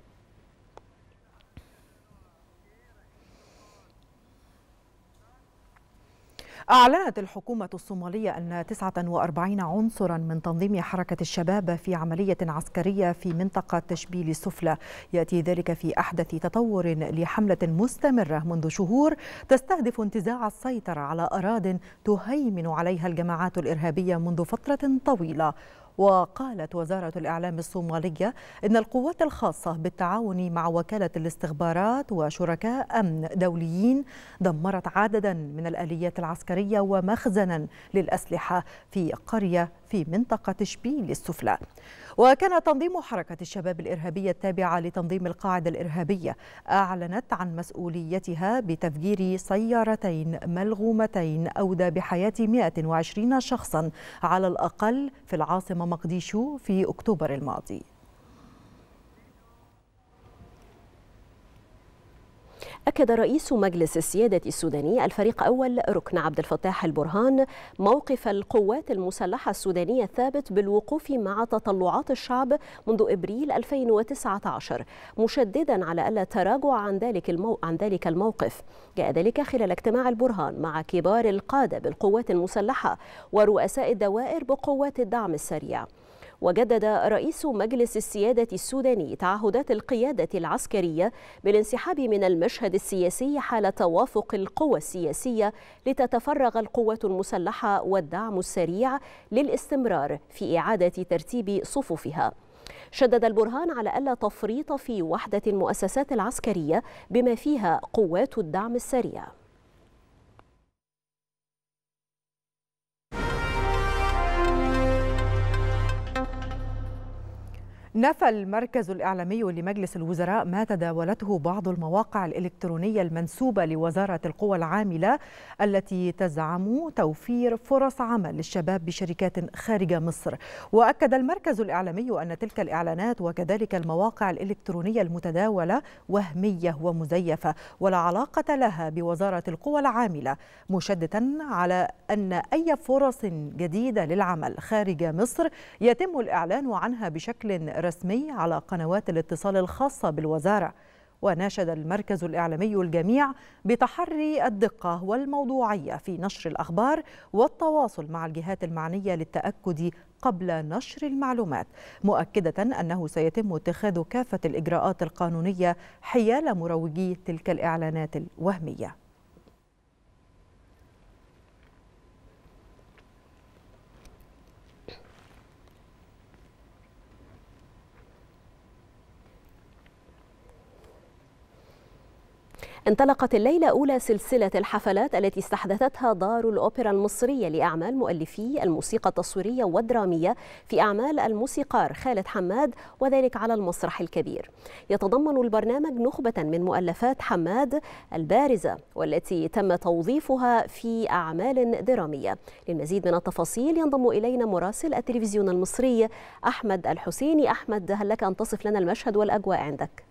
أعلنت الحكومة الصومالية أن تسعة وأربعين عنصرا من تنظيم حركة الشباب في عملية عسكرية في منطقة تشبيل السفلى، يأتي ذلك في أحدث تطور لحملة مستمرة منذ شهور تستهدف انتزاع السيطرة على أراضٍ تهيمن عليها الجماعات الإرهابية منذ فترة طويلة. وقالت وزارة الإعلام الصومالية إن القوات الخاصة بالتعاون مع وكالة الاستخبارات وشركاء أمن دوليين دمرت عددا من الآليات العسكرية ومخزنا للأسلحة في قرية في منطقة شبيل السفلى. وكان تنظيم حركة الشباب الإرهابية التابعة لتنظيم القاعدة الإرهابية أعلنت عن مسؤوليتها بتفجير سيارتين ملغومتين أودى بحياة مئة وعشرين شخصا على الأقل في العاصمة مقديشو في أكتوبر الماضي. أكد رئيس مجلس السيادة السوداني الفريق أول ركن عبد الفتاح البرهان موقف القوات المسلحة السودانية الثابت بالوقوف مع تطلعات الشعب منذ إبريل ألفين وتسعة عشر، مشددا على ألا التراجع عن ذلك المو... عن ذلك الموقف. جاء ذلك خلال اجتماع البرهان مع كبار القادة بالقوات المسلحة ورؤساء الدوائر بقوات الدعم السريع. وجدد رئيس مجلس السيادة السوداني تعهدات القيادة العسكرية بالانسحاب من المشهد السياسي حال توافق القوى السياسية لتتفرغ القوات المسلحة والدعم السريع للاستمرار في إعادة ترتيب صفوفها. شدد البرهان على ألا تفريط في وحدة المؤسسات العسكرية بما فيها قوات الدعم السريع. نفى المركز الإعلامي لمجلس الوزراء ما تداولته بعض المواقع الإلكترونية المنسوبة لوزارة القوى العاملة التي تزعم توفير فرص عمل للشباب بشركات خارج مصر. وأكد المركز الإعلامي أن تلك الإعلانات وكذلك المواقع الإلكترونية المتداولة وهمية ومزيفة ولا علاقة لها بوزارة القوى العاملة، مشددا على أن أي فرص جديدة للعمل خارج مصر يتم الإعلان عنها بشكل رسمي على قنوات الاتصال الخاصة بالوزارة. وناشد المركز الإعلامي الجميع بتحري الدقة والموضوعية في نشر الأخبار والتواصل مع الجهات المعنية للتأكد قبل نشر المعلومات، مؤكدة أنه سيتم اتخاذ كافة الإجراءات القانونية حيال مروجي تلك الإعلانات الوهمية. انطلقت الليلة أولى سلسلة الحفلات التي استحدثتها دار الأوبرا المصرية لأعمال مؤلفي الموسيقى التصويرية والدرامية في أعمال الموسيقار خالد حماد، وذلك على المسرح الكبير. يتضمن البرنامج نخبة من مؤلفات حماد البارزة والتي تم توظيفها في أعمال درامية. للمزيد من التفاصيل ينضم إلينا مراسل التلفزيون المصري أحمد الحسيني. أحمد، هل لك أن تصف لنا المشهد والأجواء عندك؟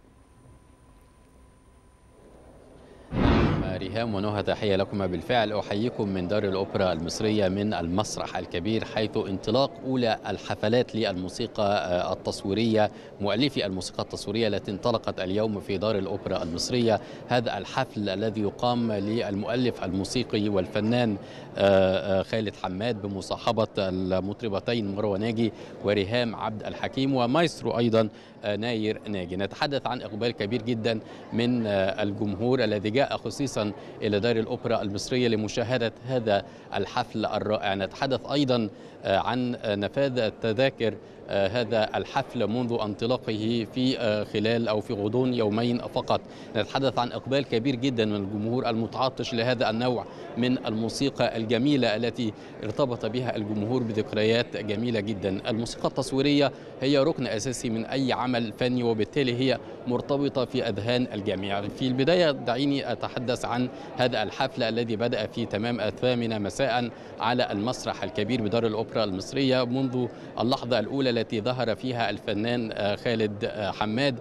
ريهام ونهى، تحية لكم. بالفعل أحييكم من دار الأوبرا المصرية من المسرح الكبير، حيث انطلاق أولى الحفلات للموسيقى التصويرية، مؤلفي الموسيقى التصويرية التي انطلقت اليوم في دار الأوبرا المصرية. هذا الحفل الذي يقام للمؤلف الموسيقي والفنان خالد حماد بمصاحبة المطربتين مروى ناجي وريهام عبد الحكيم ومايسترو أيضا ناير ناجي. نتحدث عن إقبال كبير جدا من الجمهور الذي جاء خصيصا إلى دار الأوبرا المصرية لمشاهدة هذا الحفل الرائع. نتحدث أيضا عن نفاذ التذاكر هذا الحفل منذ انطلاقه في خلال أو في غضون يومين فقط. نتحدث عن إقبال كبير جدا من الجمهور المتعطش لهذا النوع من الموسيقى الجميلة التي ارتبط بها الجمهور بذكريات جميلة جدا. الموسيقى التصويرية هي ركن أساسي من أي عمل فني، وبالتالي هي مرتبطة في أذهان الجميع. في البداية دعيني أتحدث عن هذا الحفل الذي بدأ في تمام الثامنة مساء على المسرح الكبير بدار الأوبرا المصرية، منذ اللحظة الأولى التي ظهر فيها الفنان خالد حماد.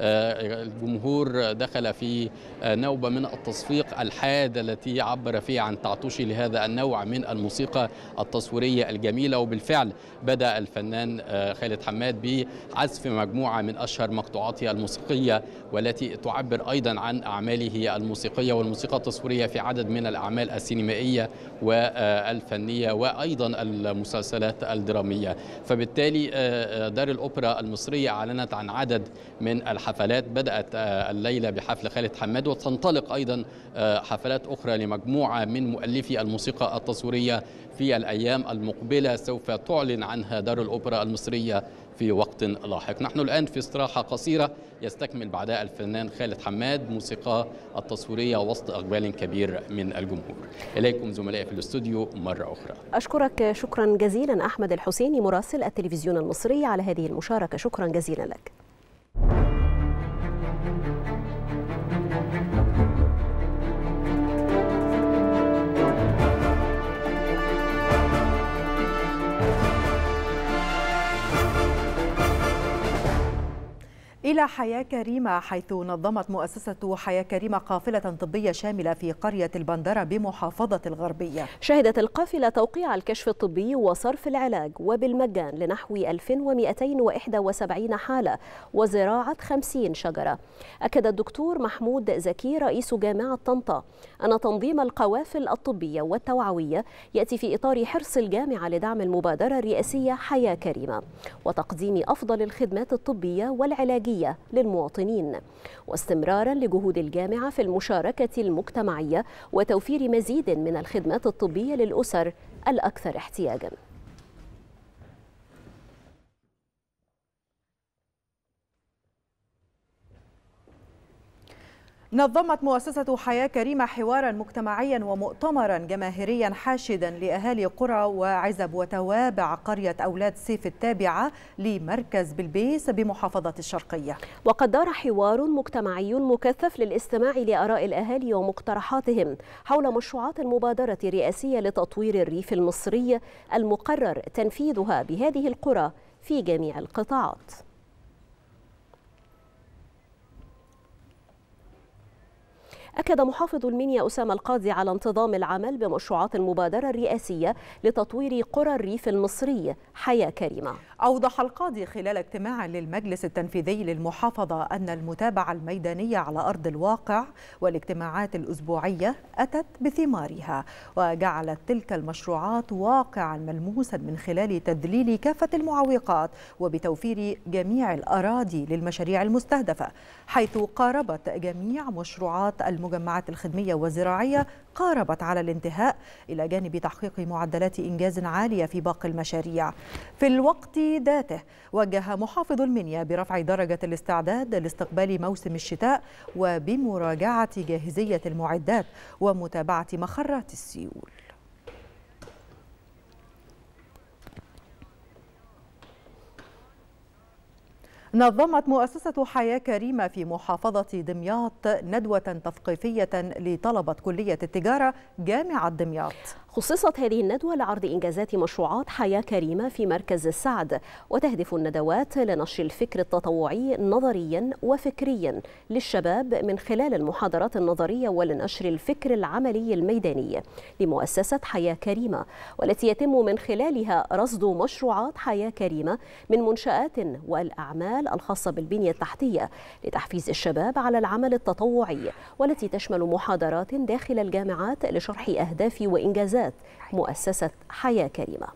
الجمهور دخل في نوبة من التصفيق الحاد التي عبر فيها عن تعطشه لهذا النوع من الموسيقى التصويرية الجميلة. وبالفعل بدأ الفنان خالد حماد بعزف مجموعة من أشهر مقطوعاته الموسيقية والتي تعبر أيضا عن أعماله الموسيقية والموسيقى التصويرية في عدد من الأعمال السينمائية والفنية وأيضا المسلسلات الدرامية. فبالتالي دار الأوبرا المصرية أعلنت عن عدد من الحفلات، بدأت الليلة بحفل خالد حماد، وتنطلق أيضا حفلات أخرى لمجموعة من مؤلفي الموسيقى التصويرية في الأيام المقبلة سوف تعلن عنها دار الأوبرا المصرية في وقت لاحق. نحن الآن في استراحة قصيرة يستكمل بعدها الفنان خالد حماد موسيقى التصويرية وسط إقبال كبير من الجمهور. إليكم زملائي في الاستوديو مرة أخرى. أشكرك شكرا جزيلا أحمد الحسيني مراسل التلفزيون المصري على هذه المشاركة، شكرا جزيلا لك. إلى حياة كريمة، حيث نظمت مؤسسة حياة كريمة قافلة طبية شاملة في قرية البندرة بمحافظة الغربية. شهدت القافلة توقيع الكشف الطبي وصرف العلاج وبالمجان لنحو ألف ومئتين وواحد وسبعين حالة وزراعة خمسين شجرة. أكد الدكتور محمود زكي رئيس جامعة طنطا أن تنظيم القوافل الطبية والتوعوية يأتي في إطار حرص الجامعة لدعم المبادرة الرئاسية حياة كريمة وتقديم أفضل الخدمات الطبية والعلاجية للمواطنين، واستمرارا لجهود الجامعة في المشاركة المجتمعية وتوفير مزيد من الخدمات الطبية للأسر الأكثر احتياجا. نظمت مؤسسة حياة كريمة حوارا مجتمعيا ومؤتمرا جماهيريا حاشدا لأهالي قرى وعزب وتوابع قرية أولاد سيف التابعة لمركز بلبيس بمحافظة الشرقية. وقد دار حوار مجتمعي مكثف للاستماع لآراء الأهالي ومقترحاتهم حول مشروعات المبادرة الرئاسية لتطوير الريف المصري المقرر تنفيذها بهذه القرى في جميع القطاعات. أكد محافظ المنيا أسامة القاضي على انتظام العمل بمشروعات المبادرة الرئاسية لتطوير قرى الريف المصري حياة كريمة. أوضح القاضي خلال اجتماع للمجلس التنفيذي للمحافظة أن المتابعة الميدانية على أرض الواقع والاجتماعات الأسبوعية أتت بثمارها، وجعلت تلك المشروعات واقعا ملموسا من خلال تذليل كافة المعوقات وبتوفير جميع الأراضي للمشاريع المستهدفة، حيث قاربت جميع مشروعات المجمعات الخدمية والزراعية قاربت على الانتهاء، إلى جانب تحقيق معدلات إنجاز عالية في باقي المشاريع. في الوقت ذاته وجه محافظ المنيا برفع درجة الاستعداد لاستقبال موسم الشتاء وبمراجعة جاهزية المعدات ومتابعة مخرات السيول. نظمت مؤسسة حياة كريمة في محافظة دمياط ندوة تثقيفية لطلبة كلية التجارة جامعة دمياط. خصصت هذه الندوة لعرض إنجازات مشروعات حياة كريمة في مركز السعد، وتهدف الندوات لنشر الفكر التطوعي نظريا وفكريا للشباب من خلال المحاضرات النظرية ولنشر الفكر العملي الميداني لمؤسسة حياة كريمة، والتي يتم من خلالها رصد مشروعات حياة كريمة من منشآت والأعمال الخاصة بالبنية التحتية لتحفيز الشباب على العمل التطوعي، والتي تشمل محاضرات داخل الجامعات لشرح أهداف وإنجازات مؤسسة حياة كريمة.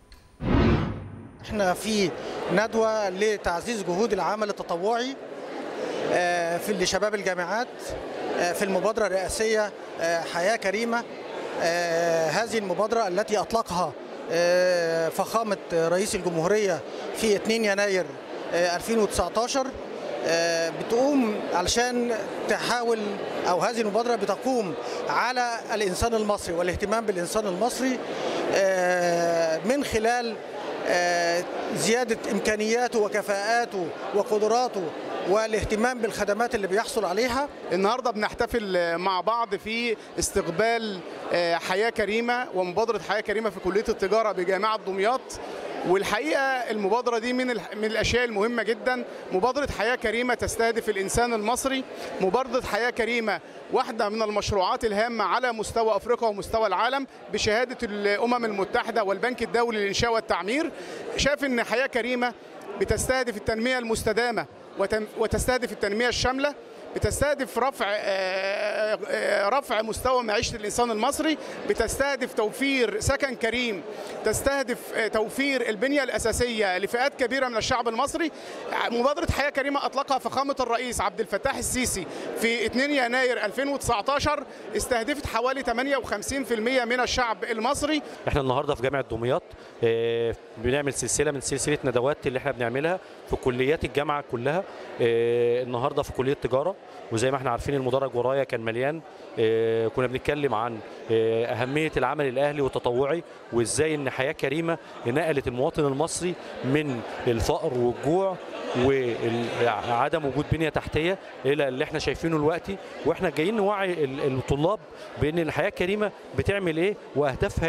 احنا في ندوة لتعزيز جهود العمل التطوعي في لشباب الجامعات في المبادرة الرئاسية حياة كريمة. هذه المبادرة التي أطلقها فخامة رئيس الجمهورية في اثنين يناير ألفين وتسعة عشر بتقوم علشان تحاول، أو هذه المبادرة بتقوم على الإنسان المصري والاهتمام بالإنسان المصري من خلال زيادة إمكانياته وكفاءاته وقدراته والاهتمام بالخدمات اللي بيحصل عليها. النهارده بنحتفل مع بعض في استقبال حياة كريمة ومبادرة حياة كريمة في كلية التجارة بجامعة دمياط. والحقيقة المبادرة دي من من الأشياء المهمة جدا. مبادرة حياة كريمة تستهدف الإنسان المصري. مبادرة حياة كريمة واحدة من المشروعات الهامة على مستوى أفريقيا ومستوى العالم بشهادة الأمم المتحدة والبنك الدولي للإنشاء والتعمير. شاف إن حياة كريمة بتستهدف التنمية المستدامة وتستهدف التنمية الشاملة، بتستهدف رفع رفع مستوى معيشة الإنسان المصري، بتستهدف توفير سكن كريم، تستهدف توفير البنية الأساسية لفئات كبيرة من الشعب المصري. مبادرة حياة كريمة أطلقها فخامة الرئيس عبد الفتاح السيسي في اثنين يناير ألفين وتسعة عشر، استهدفت حوالي ثمانية وخمسين بالمئة من الشعب المصري. احنا النهارده في جامعة دمياط بنعمل سلسلة من سلسلة ندوات اللي احنا بنعملها في كليات الجامعة كلها. النهارده في كلية تجارة، وزي ما احنا عارفين المدرج ورايا كان مليان. اه كنا بنتكلم عن اه أهمية العمل الأهلي والتطوعي، وإزاي إن حياة كريمة نقلت المواطن المصري من الفقر والجوع وعدم وجود بنية تحتية إلى اللي احنا شايفينه دلوقتي. واحنا جايين نوعي الطلاب بأن الحياة كريمة بتعمل إيه وأهدافها إيه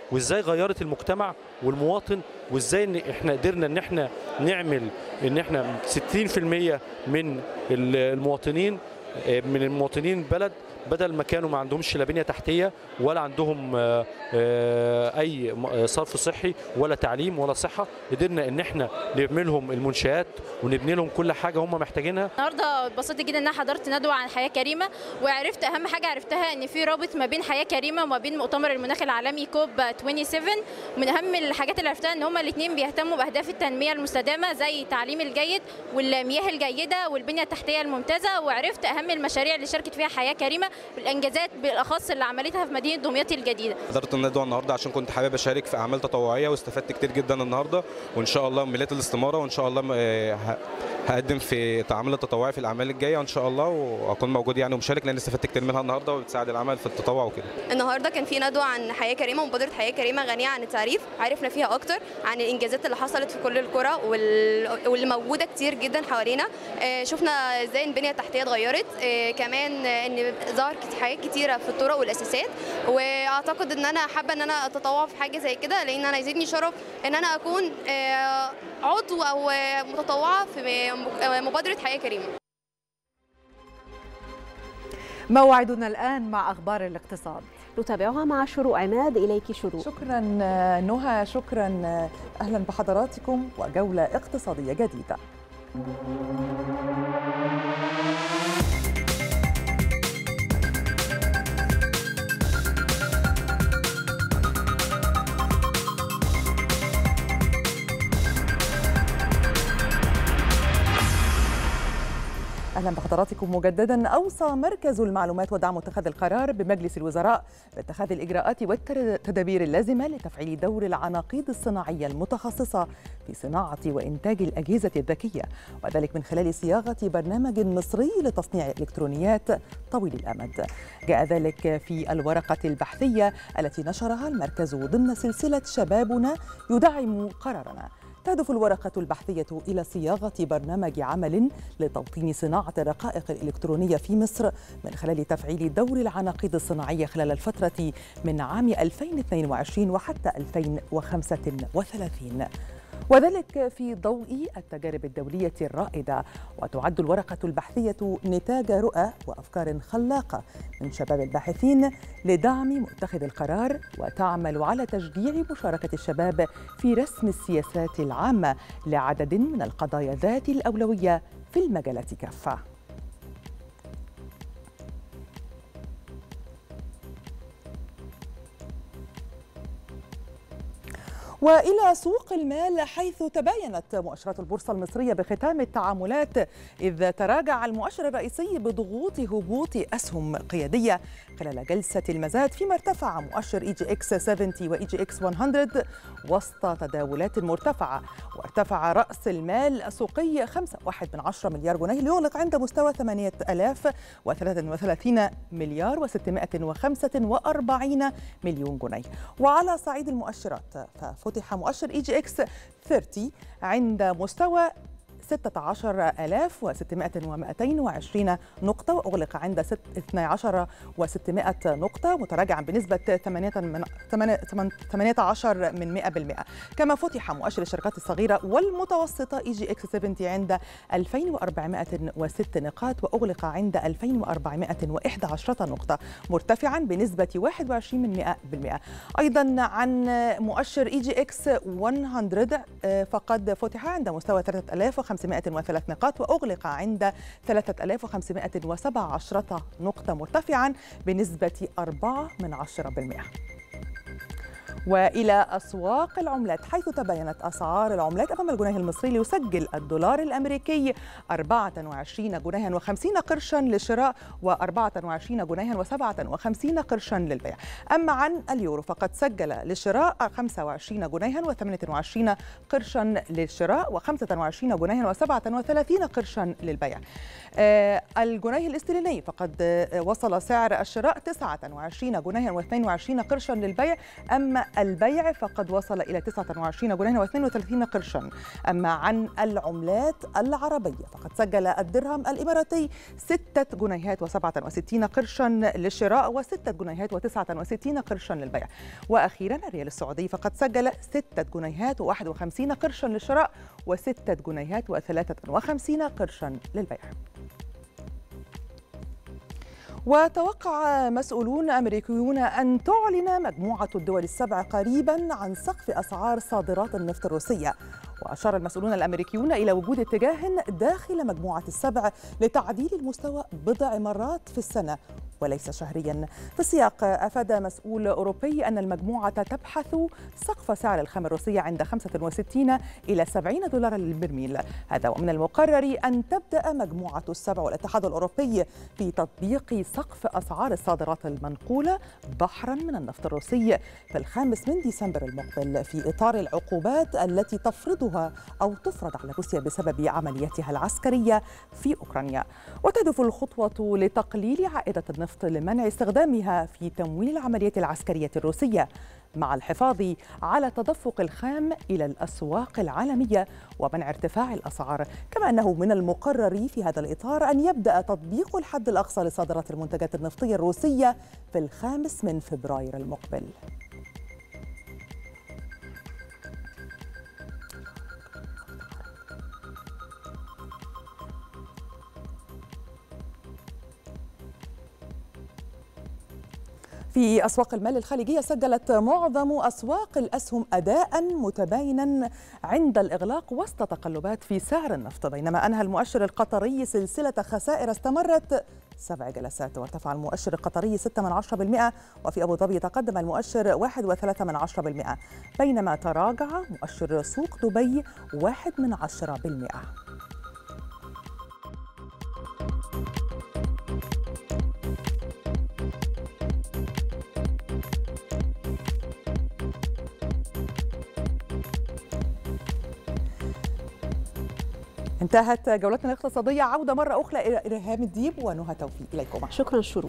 وازاي غيرت المجتمع والمواطن، وازاي ان احنا قدرنا ان احنا نعمل ان احنا ستين في المية من المواطنين من المواطنين البلد بدل ما كانوا ما عندهمش لا بنيه تحتيه ولا عندهم اي صرف صحي ولا تعليم ولا صحه، قدرنا ان احنا نبني لهم المنشآت ونبني لهم كل حاجه هم محتاجينها. النهارده اتبسطت جدا ان انا حضرت ندوه عن حياه كريمه، وعرفت اهم حاجه عرفتها ان في رابط ما بين حياه كريمه وما بين مؤتمر المناخ العالمي كوب سبعة وعشرين. ومن اهم الحاجات اللي عرفتها ان هما الاثنين بيهتموا باهداف التنميه المستدامه زي التعليم الجيد والمياه الجيده والبنيه التحتيه الممتازه. وعرفت اهم المشاريع اللي شاركت فيها حياه كريمه بالانجازات بالاخص اللي عملتها في مدينه دمياط الجديده. حضرت الندوه النهارده عشان كنت حابب اشارك في اعمال تطوعيه واستفدت كتير جدا النهارده، وان شاء الله مليت الاستماره، وان شاء الله هقدم في تعامل التطوعي في الاعمال الجايه ان شاء الله، واكون موجود يعني ومشارك لان استفدت كتير منها النهارده وبتساعد العمل في التطوع وكده. النهارده كان في ندوه عن حياه كريمه ومبادره حياه كريمه غنيه عن التعريف، عرفنا فيها اكتر عن الانجازات اللي حصلت في كل القرى واللي موجوده كتير جدا حوالينا. شفنا ازاي البنيه التحتيه اتغيرت، كمان ان ظهر حاجات كتيره في الطرق والاساسات. واعتقد ان انا حابه ان انا اتطوع في حاجه زي كده، لان انا يزيدني شرف ان انا اكون عضو او متطوعه في مبادرة حياة كريمة. موعدنا الآن مع أخبار الاقتصاد، نتابعها مع شروق عماد. إليك شروق. شكرا نهى، شكرا، أهلا بحضراتكم وجولة اقتصادية جديدة. أهلا بحضراتكم مجددا. أوصى مركز المعلومات ودعم اتخاذ القرار بمجلس الوزراء باتخاذ الإجراءات والتدابير اللازمة لتفعيل دور العناقيد الصناعية المتخصصة في صناعة وإنتاج الأجهزة الذكية، وذلك من خلال صياغة برنامج مصري لتصنيع الإلكترونيات طويل الأمد. جاء ذلك في الورقة البحثية التي نشرها المركز ضمن سلسلة شبابنا يدعم قرارنا. تهدف الورقة البحثية إلى صياغة برنامج عمل لتوطين صناعة الرقائق الإلكترونية في مصر من خلال تفعيل دور العناقيد الصناعية خلال الفترة من عام ألفين واثنين وعشرين وحتى ألفين وخمسة وثلاثين، وذلك في ضوء التجارب الدولية الرائدة. وتعد الورقة البحثية نتاج رؤى وأفكار خلاقة من شباب الباحثين لدعم متخذ القرار، وتعمل على تشجيع مشاركة الشباب في رسم السياسات العامة لعدد من القضايا ذات الأولوية في المجالات كافة. وإلى سوق المال، حيث تباينت مؤشرات البورصة المصرية بختام التعاملات إذ تراجع المؤشر الرئيسي بضغوط هبوط أسهم قيادية خلال جلسة المزاد، فيما ارتفع مؤشر إي جي إكس سبعين وإي جي إكس مئة وسط تداولات مرتفعة. وارتفع رأس المال السوقي خمسة فاصلة واحد مليار جنيه ليغلق عند مستوى ثمانية آلاف وثلاثة وثلاثين مليار وستمائة وخمسة وأربعين مليون جنيه. وعلى صعيد المؤشرات ففتح مؤشر إي جي إكس ثلاثين عند مستوى ستة عشر آلاف وستمائة ومائتين وعشرين نقطة، وأغلق عند اثني عشر وستمائة نقطة متراجعا بنسبة ثمانية عشر من مئة بالمئة. كما فتح مؤشر الشركات الصغيرة والمتوسطة إي جي إكس سبعين عند ألفين وأربعمائة وستة نقاط، وأغلق عند ألفين وأربعمائة وإحدى عشرة نقطة مرتفعا بنسبة واحد وعشرين من مئة بالمئة. أيضا عن مؤشر إي جي إكس مئة فقد فتح عند مستوى ثلاثة آلاف وخمسمائة وثلاث نقاط، وأغلق عند ثلاثة آلاف وخمسمائة وسبعة عشر نقطة مرتفعا بنسبة أربعة من عشرة بالمئة. وإلى أسواق العملات، حيث تباينت أسعار العملات أمام الجنيه المصري ليسجل الدولار الأمريكي أربعة وعشرين جنيها وخمسين قرشا للشراء وأربعة وعشرين جنيها وسبعة وخمسين قرشا للبيع. أما عن اليورو فقد سجل للشراء خمسة وعشرين جنيها وثمانية وعشرين قرشا للشراء وخمسة وعشرين جنيها وسبعة وثلاثين قرشا للبيع. آه الجنيه الاسترليني فقد آه وصل سعر الشراء تسعة وعشرين جنيها واثنين وعشرين قرشا للبيع، أما البيع فقد وصل إلى تسعة وعشرين جنيها واثنين وثلاثين قرشا. أما عن العملات العربية فقد سجل الدرهم الإماراتي ستة جنيهات وسبعة وستين قرشا للشراء وستة جنيهات وتسعة وستين قرشا للبيع. وأخيرا الريال السعودي فقد سجل ستة جنيهات وواحد وخمسين قرشا للشراء وستة جنيهات وثلاثة وخمسين قرشا للبيع. وتوقع مسؤولون أمريكيون أن تعلن مجموعة الدول السبع قريبا عن سقف أسعار صادرات النفط الروسية. وأشار المسؤولون الأمريكيون إلى وجود اتجاه داخل مجموعة السبع لتعديل المستوى بضع مرات في السنة وليس شهريا. في السياق أفاد مسؤول أوروبي أن المجموعة تبحث سقف سعر الخام الروسية عند خمسة وستين إلى سبعين دولارا للبرميل. هذا ومن المقرر أن تبدأ مجموعة السبع والاتحاد الأوروبي في تطبيق سقف أسعار الصادرات المنقولة بحرا من النفط الروسي في الخامس من ديسمبر المقبل في إطار العقوبات التي تفرضها أو تفرض على روسيا بسبب عملياتها العسكرية في أوكرانيا. وتهدف الخطوة لتقليل عائدة النفط لمنع استخدامها في تمويل العمليات العسكرية الروسية مع الحفاظ على تدفق الخام إلى الأسواق العالمية ومنع ارتفاع الأسعار. كما أنه من المقرر في هذا الإطار أن يبدأ تطبيق الحد الأقصى لصادرات المنتجات النفطية الروسية في الخامس من فبراير المقبل. في أسواق المال الخليجية سجلت معظم أسواق الأسهم أداء متباينا عند الإغلاق وسط تقلبات في سعر النفط، بينما أنهى المؤشر القطري سلسلة خسائر استمرت سبع جلسات وارتفع المؤشر القطري ستة من عشرة بالمئة، وفي أبو ظبي تقدم المؤشر واحد وثلاثة من عشرة بالمئة، بينما تراجع مؤشر سوق دبي واحد من عشرة بالمئة. انتهت جولتنا الاقتصادية. عودة مرة أخرى إلى ريهام الديب ونهى توفيق، إليكم. شكرا شروق.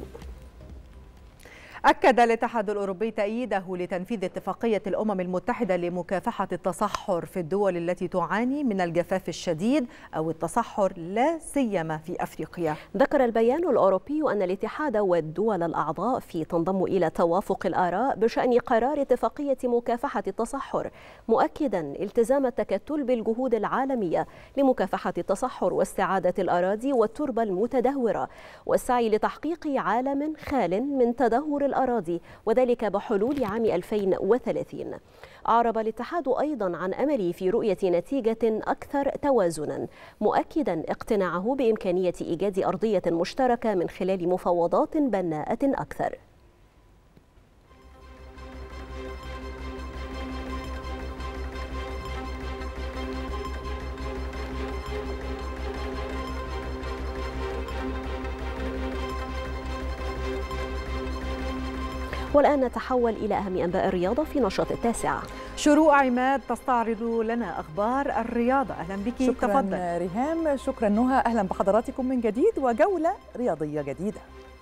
أكد الاتحاد الأوروبي تأييده لتنفيذ اتفاقية الأمم المتحدة لمكافحة التصحر في الدول التي تعاني من الجفاف الشديد أو التصحر لا سيما في أفريقيا. ذكر البيان الأوروبي أن الاتحاد والدول الأعضاء في تنضم إلى توافق الآراء بشأن قرار اتفاقية مكافحة التصحر، مؤكدا التزام التكتل بالجهود العالمية لمكافحة التصحر واستعادة الأراضي والتربة المتدهورة والسعي لتحقيق عالم خال من تدهور الأراضي، وذلك بحلول عام ألفين وثلاثين. أعرب الاتحاد أيضا عن أمله في رؤية نتيجة أكثر توازنا، مؤكدا اقتناعه بإمكانية إيجاد أرضية مشتركة من خلال مفاوضات بناءة أكثر. والآن نتحول إلى أهم أنباء الرياضة في نشرة التاسعة. شروق عماد تستعرض لنا أخبار الرياضة. أهلا بك. شكرا تفضل. ريهام. شكرا نهى. أهلا بحضراتكم من جديد وجولة رياضية جديدة.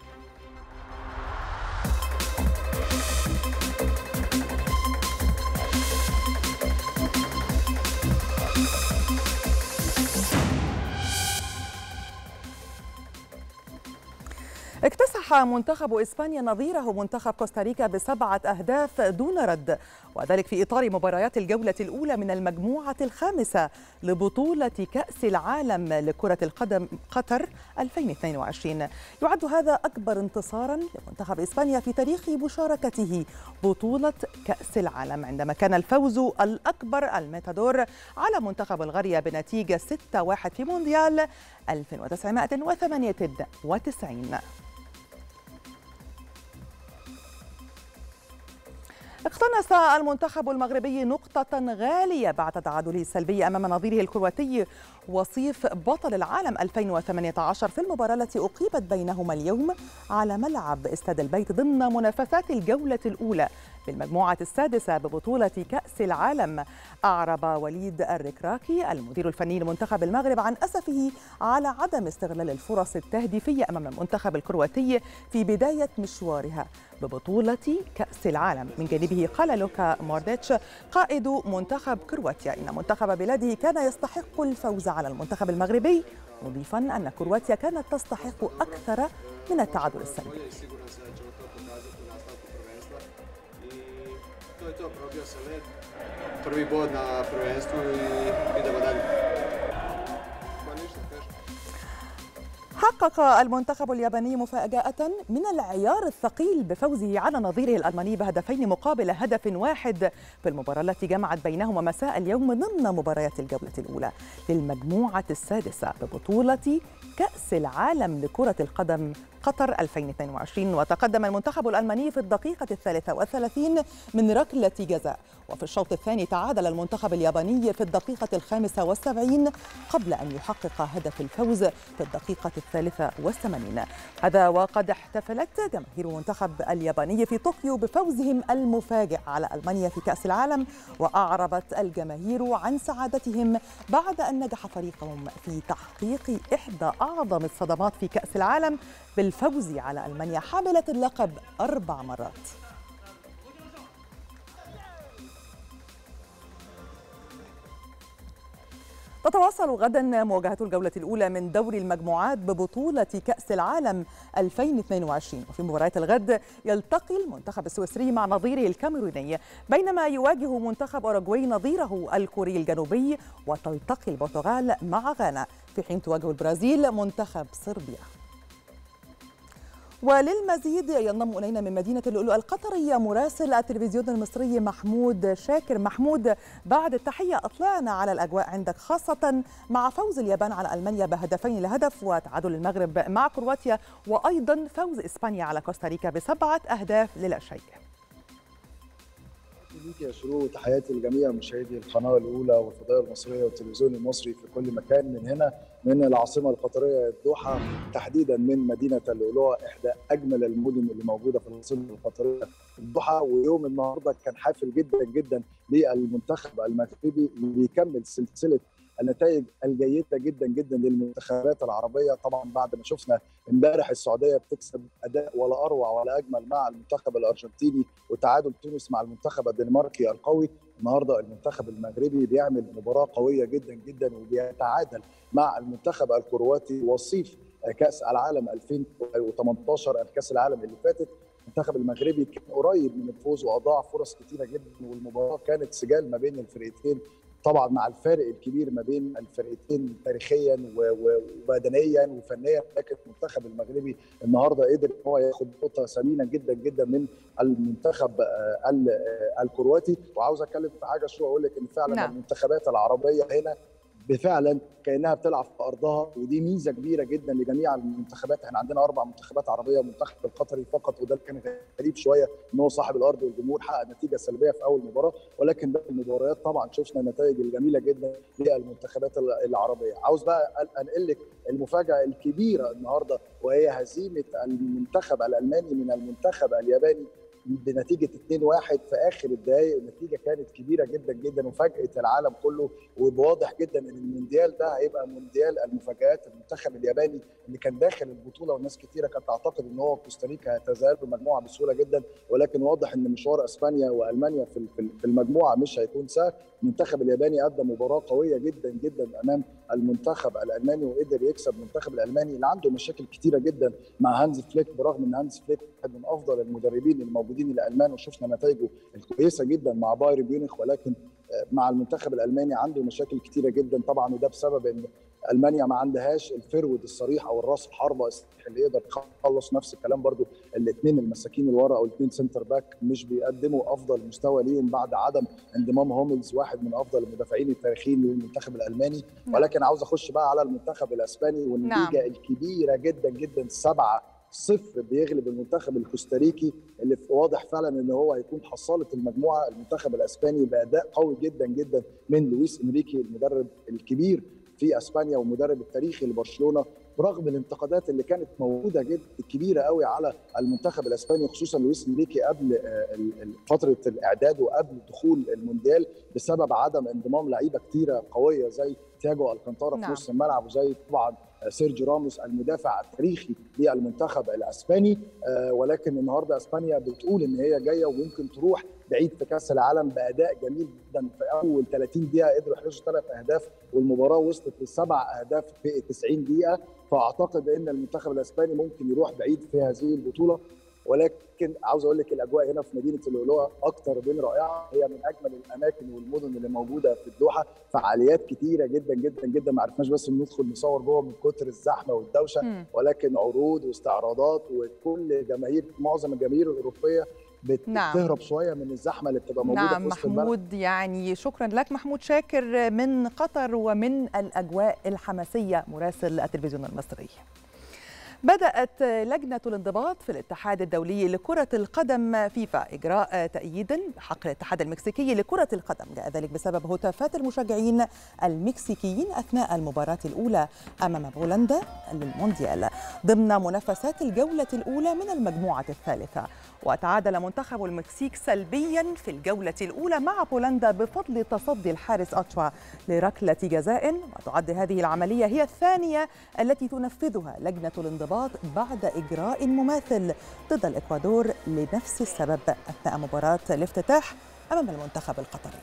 اكتسح منتخب إسبانيا نظيره منتخب كوستاريكا بسبعة أهداف دون رد، وذلك في إطار مباريات الجولة الأولى من المجموعة الخامسة لبطولة كأس العالم لكرة القدم قطر ألفين واثنين وعشرين. يعد هذا أكبر انتصارا لمنتخب إسبانيا في تاريخ مشاركته بطولة كأس العالم، عندما كان الفوز الأكبر الميتادور على منتخب الغرية بنتيجة ستة واحد في مونديال ألف وتسعمائة وثمانية وتسعين. اقتنص المنتخب المغربي نقطة غالية بعد تعادله السلبي أمام نظيره الكرواتي وصيف بطل العالم ألفين وثمانية عشر في المباراة التي أقيمت بينهما اليوم على ملعب استاد البيت ضمن منافسات الجولة الأولى بالمجموعة السادسة ببطولة كأس العالم. أعرب وليد الركراكي المدير الفني لمنتخب المغرب عن أسفه على عدم استغلال الفرص التهديفية أمام المنتخب الكرواتي في بداية مشوارها ببطولة كأس العالم. من جانبه قال لوكا مودريتش قائد منتخب كرواتيا إن منتخب بلاده كان يستحق الفوز على المنتخب المغربي، مضيفا أن كرواتيا كانت تستحق أكثر من التعادل السلبي. حقق المنتخب الياباني مفاجأة من العيار الثقيل بفوزه على نظيره الألماني بهدفين مقابل هدف واحد في المباراة التي جمعت بينهما مساء اليوم ضمن مباريات الجولة الأولى للمجموعة السادسة ببطولة كأس العالم لكرة القدم قطر ألفين واثنين وعشرين. وتقدم المنتخب الألماني في الدقيقة الثالثة والثلاثين من ركلة جزاء، وفي الشوط الثاني تعادل المنتخب الياباني في الدقيقة الخامسة والسبعين قبل أن يحقق هدف الفوز في الدقيقة الثالثة والثمانين. هذا وقد احتفلت جماهير المنتخب الياباني في طوكيو بفوزهم المفاجئ على ألمانيا في كأس العالم، وأعربت الجماهير عن سعادتهم بعد أن نجح فريقهم في تحقيق إحدى أعظم الصدمات في كأس العالم بالفوز على ألمانيا حاملة اللقب أربع مرات. تتواصل غدا مواجهة الجولة الأولى من دوري المجموعات ببطولة كأس العالم ألفين واثنين وعشرين، وفي مباريات الغد يلتقي المنتخب السويسري مع نظيره الكاميروني، بينما يواجه منتخب أوروغواي نظيره الكوري الجنوبي، وتلتقي البرتغال مع غانا، في حين تواجه البرازيل منتخب صربيا. وللمزيد ينضم إلينا من مدينة اللؤلؤة القطرية مراسل التلفزيون المصري محمود شاكر. محمود، بعد التحية أطلعنا على الأجواء عندك، خاصة مع فوز اليابان على ألمانيا بهدفين لهدف، وتعادل المغرب مع كرواتيا، وأيضا فوز إسبانيا على كوستاريكا بسبعة أهداف للا شيء. ليك يا شروق، تحياتي لجميع مشاهدي القناه الاولى والفضائيه المصريه والتلفزيون المصري في كل مكان. من هنا من العاصمه القطريه الدوحه، تحديدا من مدينه اللؤلؤه، احدى اجمل المدن اللي موجوده في العاصمه القطريه الدوحه. ويوم النهارده كان حافل جدا جدا للمنتخب المغربي اللي بيكمل سلسله النتائج الجيده جدا جدا للمنتخبات العربيه. طبعا بعد ما شفنا امبارح السعوديه بتكسب اداء ولا اروع ولا اجمل مع المنتخب الارجنتيني، وتعادل تونس مع المنتخب الدنماركي القوي، النهارده المنتخب المغربي بيعمل مباراه قويه جدا جدا وبيتعادل مع المنتخب الكرواتي وصيف كاس العالم ألفين وثمانية عشر، الكاس العالم اللي فاتت. المنتخب المغربي كان قريب من الفوز واضاع فرص كثيره جدا، والمباراه كانت سجال ما بين الفرقتين، طبعا مع الفارق الكبير ما بين الفرقتين تاريخيا وبدنيا وفنيا، لكن المنتخب المغربي النهارده قدر ان هو ياخد نقطه ثمينه جدا جدا من المنتخب الكرواتي. وعاوز اتكلم في حاجه شو اقول لك ان فعلا نعم. المنتخبات العربيه هنا بفعلا كانها بتلعب في ارضها، ودي ميزه كبيره جدا لجميع المنتخبات. احنا عندنا اربع منتخبات عربيه، المنتخب القطري فقط، وده كان غريب شويه ان هو صاحب الارض والجمهور حقق نتيجه سلبيه في اول مباراه، ولكن باقي المباريات طبعا شفنا النتائج الجميله جدا للمنتخبات العربيه. عاوز بقى انقل لك المفاجاه الكبيره النهارده، وهي هزيمه المنتخب الالماني من المنتخب الياباني بنتيجه اتنين واحد في اخر الدقائق. النتيجه كانت كبيره جدا جدا وفاجئت العالم كله، وواضح جدا ان المونديال ده هيبقى مونديال المفاجآت. المنتخب الياباني اللي كان داخل البطوله والناس كثيره كانت تعتقد ان هو كوستاريكا هيتزال بمجموعه بسهوله جدا، ولكن واضح ان مشوار اسبانيا والمانيا في المجموعه مش هيكون سهل. المنتخب الياباني ادى مباراه قويه جدا جدا امام المنتخب الالماني، وقدر يكسب المنتخب الالماني اللي عنده مشاكل كثيره جدا مع هانز فليك، برغم ان هانز فليك واحد من افضل المدربين الموجودين الالمان، وشفنا نتائجه الكويسه جدا مع بايرن ميونخ، ولكن مع المنتخب الالماني عنده مشاكل كثيره جدا طبعا، وده بسبب ان المانيا ما عندهاش الفرود الصريح او الراس الحربه اللي يقدر يخلص. نفس الكلام برضو الاثنين المساكين اللي ورا او الاثنين سنتر باك مش بيقدموا افضل مستوى ليهم بعد عدم انضمام هوملز، واحد من افضل المدافعين التاريخيين للمنتخب الالماني. ولكن عاوز اخش بقى على المنتخب الاسباني والنتيجه نعم. الكبيره جدا جدا سبعة صفر بيغلب المنتخب الكوستاريكي، اللي واضح فعلا ان هو هيكون حصاله المجموعه. المنتخب الاسباني باداء قوي جدا جدا من لويس انريكي، المدرب الكبير في اسبانيا والمدرب التاريخي لبرشلونه. برغم الانتقادات اللي كانت موجوده جدا كبيره قوي على المنتخب الاسباني خصوصا لويس انريكي قبل فتره الاعداد وقبل دخول المونديال بسبب عدم انضمام لعيبه كتيره قويه زي تياجو الكانتارا في نص الملعب وزي طبعا سيرجيو راموس المدافع التاريخي للمنتخب الاسباني. ولكن النهارده اسبانيا بتقول ان هي جايه وممكن تروح بعيد في كاس العالم باداء جميل جدا. في اول ثلاثين دقيقه قدروا يحرزوا ثلاث اهداف والمباراه وصلت لسبع اهداف في تسعين دقيقه. فاعتقد ان المنتخب الاسباني ممكن يروح بعيد في هذه البطوله. ولكن عاوز اقول لك الاجواء هنا في مدينه اللؤلؤه اكثر من رائعه، هي من اجمل الاماكن والمدن اللي موجوده في الدوحه، فعاليات كثيره جدا جدا جدا ما عرفناش بس ندخل نصور جوه من كتر الزحمه والدوشه، م. ولكن عروض واستعراضات وكل جماهير معظم الجماهير الاوروبيه بتهرب نعم. شويه من الزحمه اللي بتبقى موجوده نعم في وسط محمود البلد. يعني شكرا لك محمود شاكر من قطر ومن الاجواء الحماسيه مراسل التلفزيون المصري. بدأت لجنة الانضباط في الاتحاد الدولي لكرة القدم فيفا إجراء تأييد بحق الاتحاد المكسيكي لكرة القدم، جاء ذلك بسبب هتافات المشجعين المكسيكيين أثناء المباراة الأولى أمام بولندا للمونديال ضمن منافسات الجولة الأولى من المجموعة الثالثة. وتعادل منتخب المكسيك سلبيا في الجولة الأولى مع بولندا بفضل تصدي الحارس أوتشوا لركلة جزاء، وتعد هذه العملية هي الثانية التي تنفذها لجنة الانضباط بعد إجراء مماثل ضد الإكوادور لنفس السبب أثناء مباراة الافتتاح أمام المنتخب القطري.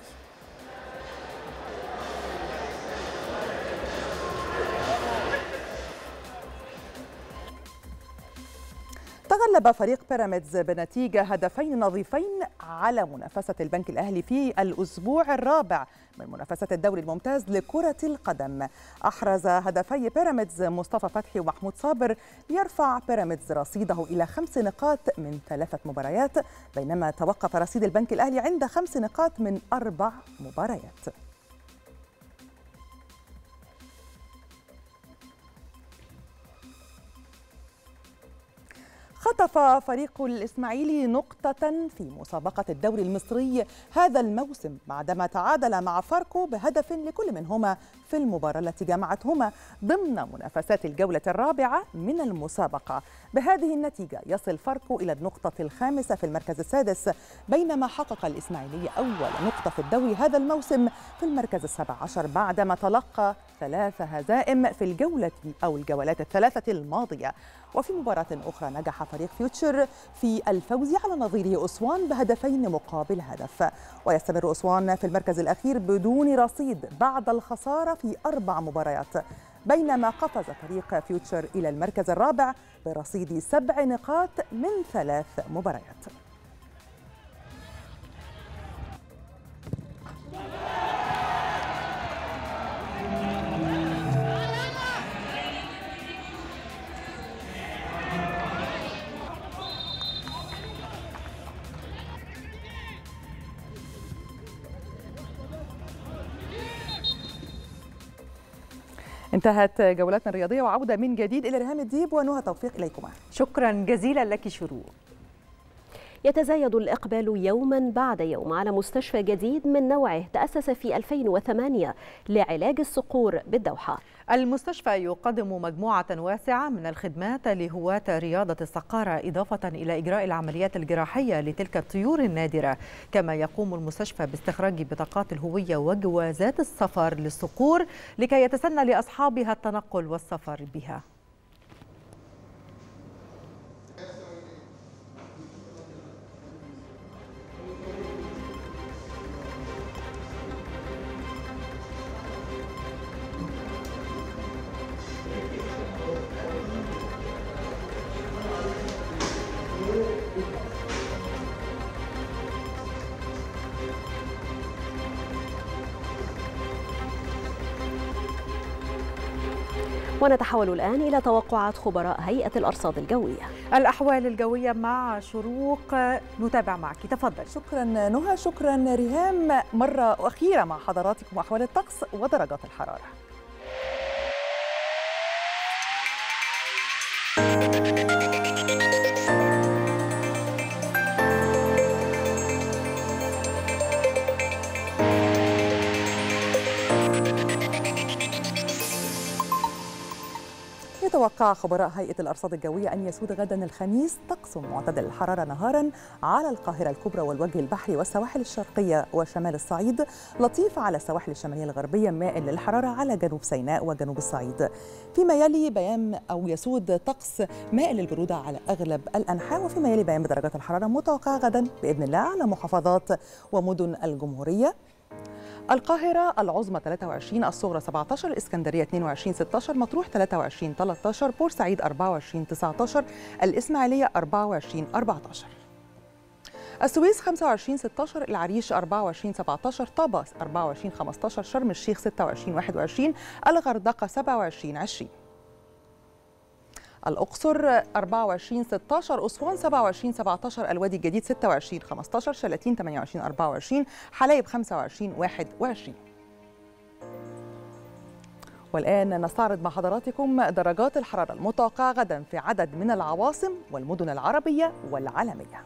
تغلب فريق بيراميدز بنتيجة هدفين نظيفين على منافسة البنك الأهلي في الأسبوع الرابع من منافسة الدوري الممتاز لكرة القدم. أحرز هدفي بيراميدز مصطفى فتحي ومحمود صابر ليرفع بيراميدز رصيده إلى خمس نقاط من ثلاثة مباريات، بينما توقف رصيد البنك الأهلي عند خمس نقاط من أربع مباريات. خطف فريق الإسماعيلي نقطة في مسابقة الدوري المصري هذا الموسم بعدما تعادل مع فاركو بهدف لكل منهما في المباراة التي جمعتهما ضمن منافسات الجولة الرابعة من المسابقة. بهذه النتيجة يصل فاركو إلى النقطة الخامسة في المركز السادس، بينما حقق الإسماعيلي أول نقطة في الدوري هذا الموسم في المركز السابع عشر بعدما تلقى ثلاث هزائم في الجولة أو الجولات الثلاثة الماضية. وفي مباراة أخرى نجح فريق فيوتشر في الفوز على نظيره أسوان بهدفين مقابل هدف، ويستمر أسوان في المركز الأخير بدون رصيد بعد الخسارة في أربع مباريات، بينما قفز فريق فيوتشر إلى المركز الرابع برصيد سبع نقاط من ثلاث مباريات. انتهت جولتنا الرياضية وعودة من جديد إلى ريهام الديب ونهى توفيق إليكما. شكرا جزيلا لك شروق. يتزايد الإقبال يوما بعد يوم على مستشفى جديد من نوعه تأسس في ألفين وثمانية لعلاج الصقور بالدوحة. المستشفى يقدم مجموعة واسعة من الخدمات لهواة رياضة الصقارة، إضافة إلى إجراء العمليات الجراحية لتلك الطيور النادرة. كما يقوم المستشفى باستخراج بطاقات الهوية وجوازات السفر للصقور لكي يتسنى لأصحابها التنقل والسفر بها. ونتحول الآن إلى توقعات خبراء هيئة الأرصاد الجوية. الأحوال الجوية مع شروق، نتابع معك، تفضل. شكرا نهى. شكرا ريهام. مرة أخيرة مع حضراتكم أحوال الطقس ودرجات الحرارة. يتوقع خبراء هيئة الأرصاد الجوية أن يسود غدا الخميس طقس معتدل الحرارة نهارا على القاهرة الكبرى والوجه البحري والسواحل الشرقية وشمال الصعيد، لطيف على السواحل الشمالية الغربية، مائل للحرارة على جنوب سيناء وجنوب الصعيد. فيما يلي بيان أو يسود طقس مائل للبرودة على أغلب الأنحاء. وفيما يلي بيان بدرجات الحرارة متوقعة غدا بإذن الله على محافظات ومدن الجمهورية: القاهرة العظمى ثلاثة وعشرين، الصغرى سبعة عشر، الإسكندرية اثنين وعشرين ستة عشر، مطروح ثلاثة وعشرين ثلاثة عشر، بورسعيد أربعة وعشرين تسعة عشر، الإسماعيلية أربعة وعشرين أربعة عشر، السويس خمسة وعشرين ستة عشر، العريش أربعة وعشرين سبعة عشر، طابة أربعة وعشرين خمسة عشر، شرم الشيخ ستة وعشرين واحد وعشرين، الغردقة سبعة وعشرين عشرين، الأقصر أربعة وعشرين ستة عشر، أسوان سبعة وعشرين سبعة عشر، الوادي الجديد ستة وعشرين خمسة عشر، شلاتين ثمانية وعشرين أربعة وعشرين، حلايب خمسة وعشرين واحد وعشرين. والآن نستعرض مع حضراتكم درجات الحرارة المتوقعة غدا في عدد من العواصم والمدن العربية والعالمية.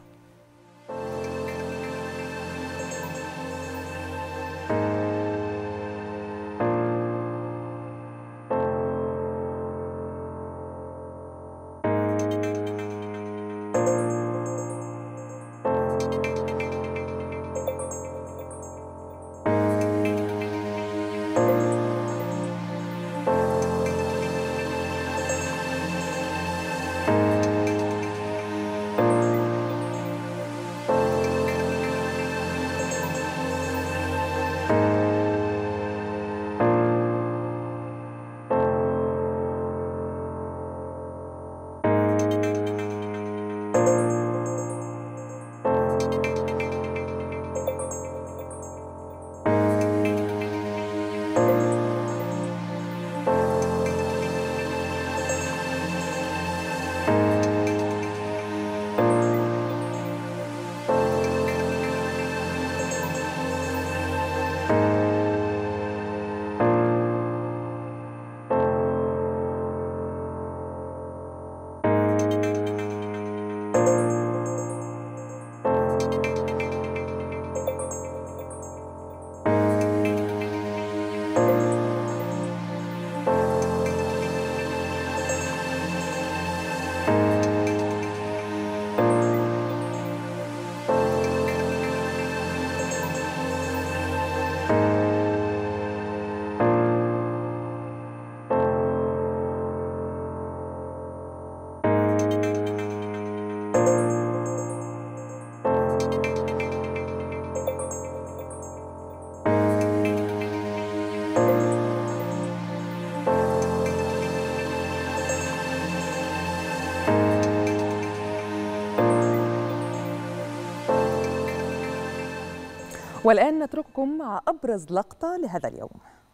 والآن نترككم مع أبرز لقطة لهذا اليوم.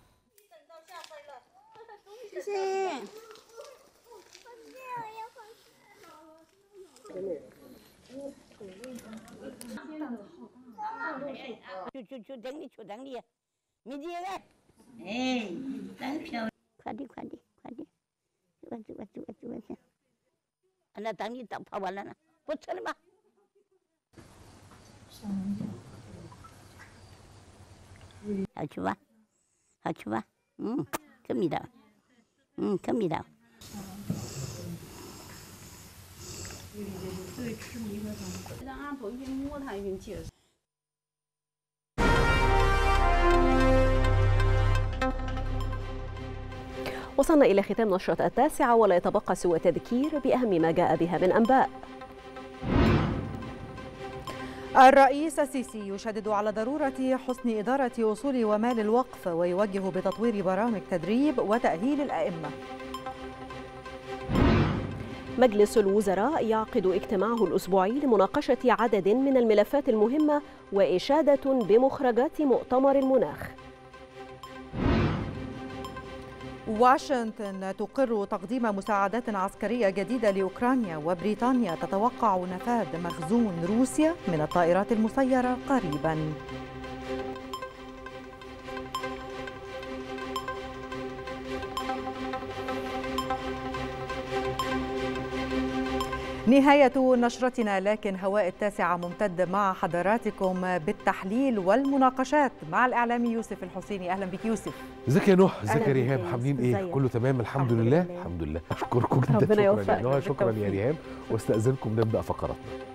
하추바, 하추바, 음, 큽니다, 음, 큽니다. وصلنا إلى ختام نشرة التاسعة، ولا يتبقى سوى تذكير بأهم ما جاء بها من أنباء. الرئيس السيسي يشدد على ضرورة حسن إدارة أصول ومال الوقف، ويوجه بتطوير برامج تدريب وتأهيل الأئمة. مجلس الوزراء يعقد اجتماعه الأسبوعي لمناقشة عدد من الملفات المهمة وإشادة بمخرجات مؤتمر المناخ. واشنطن تقر تقديم مساعدات عسكرية جديدة لأوكرانيا، وبريطانيا تتوقع نفاذ مخزون روسيا من الطائرات المسيرة قريباً. نهاية نشرتنا، لكن هواء التاسعة ممتد مع حضراتكم بالتحليل والمناقشات مع الإعلامي يوسف الحسيني. أهلا بك يوسف. ازيك يا نوح؟ ازيك يا ريهام؟ عاملين ايه؟ كله تمام الحمد, الحمد لله. لله الحمد لله. اشكركم جدا. ربنا يوفقك. شكرا, شكرا يا ريهام، واستأذنكم نبدأ فقراتنا.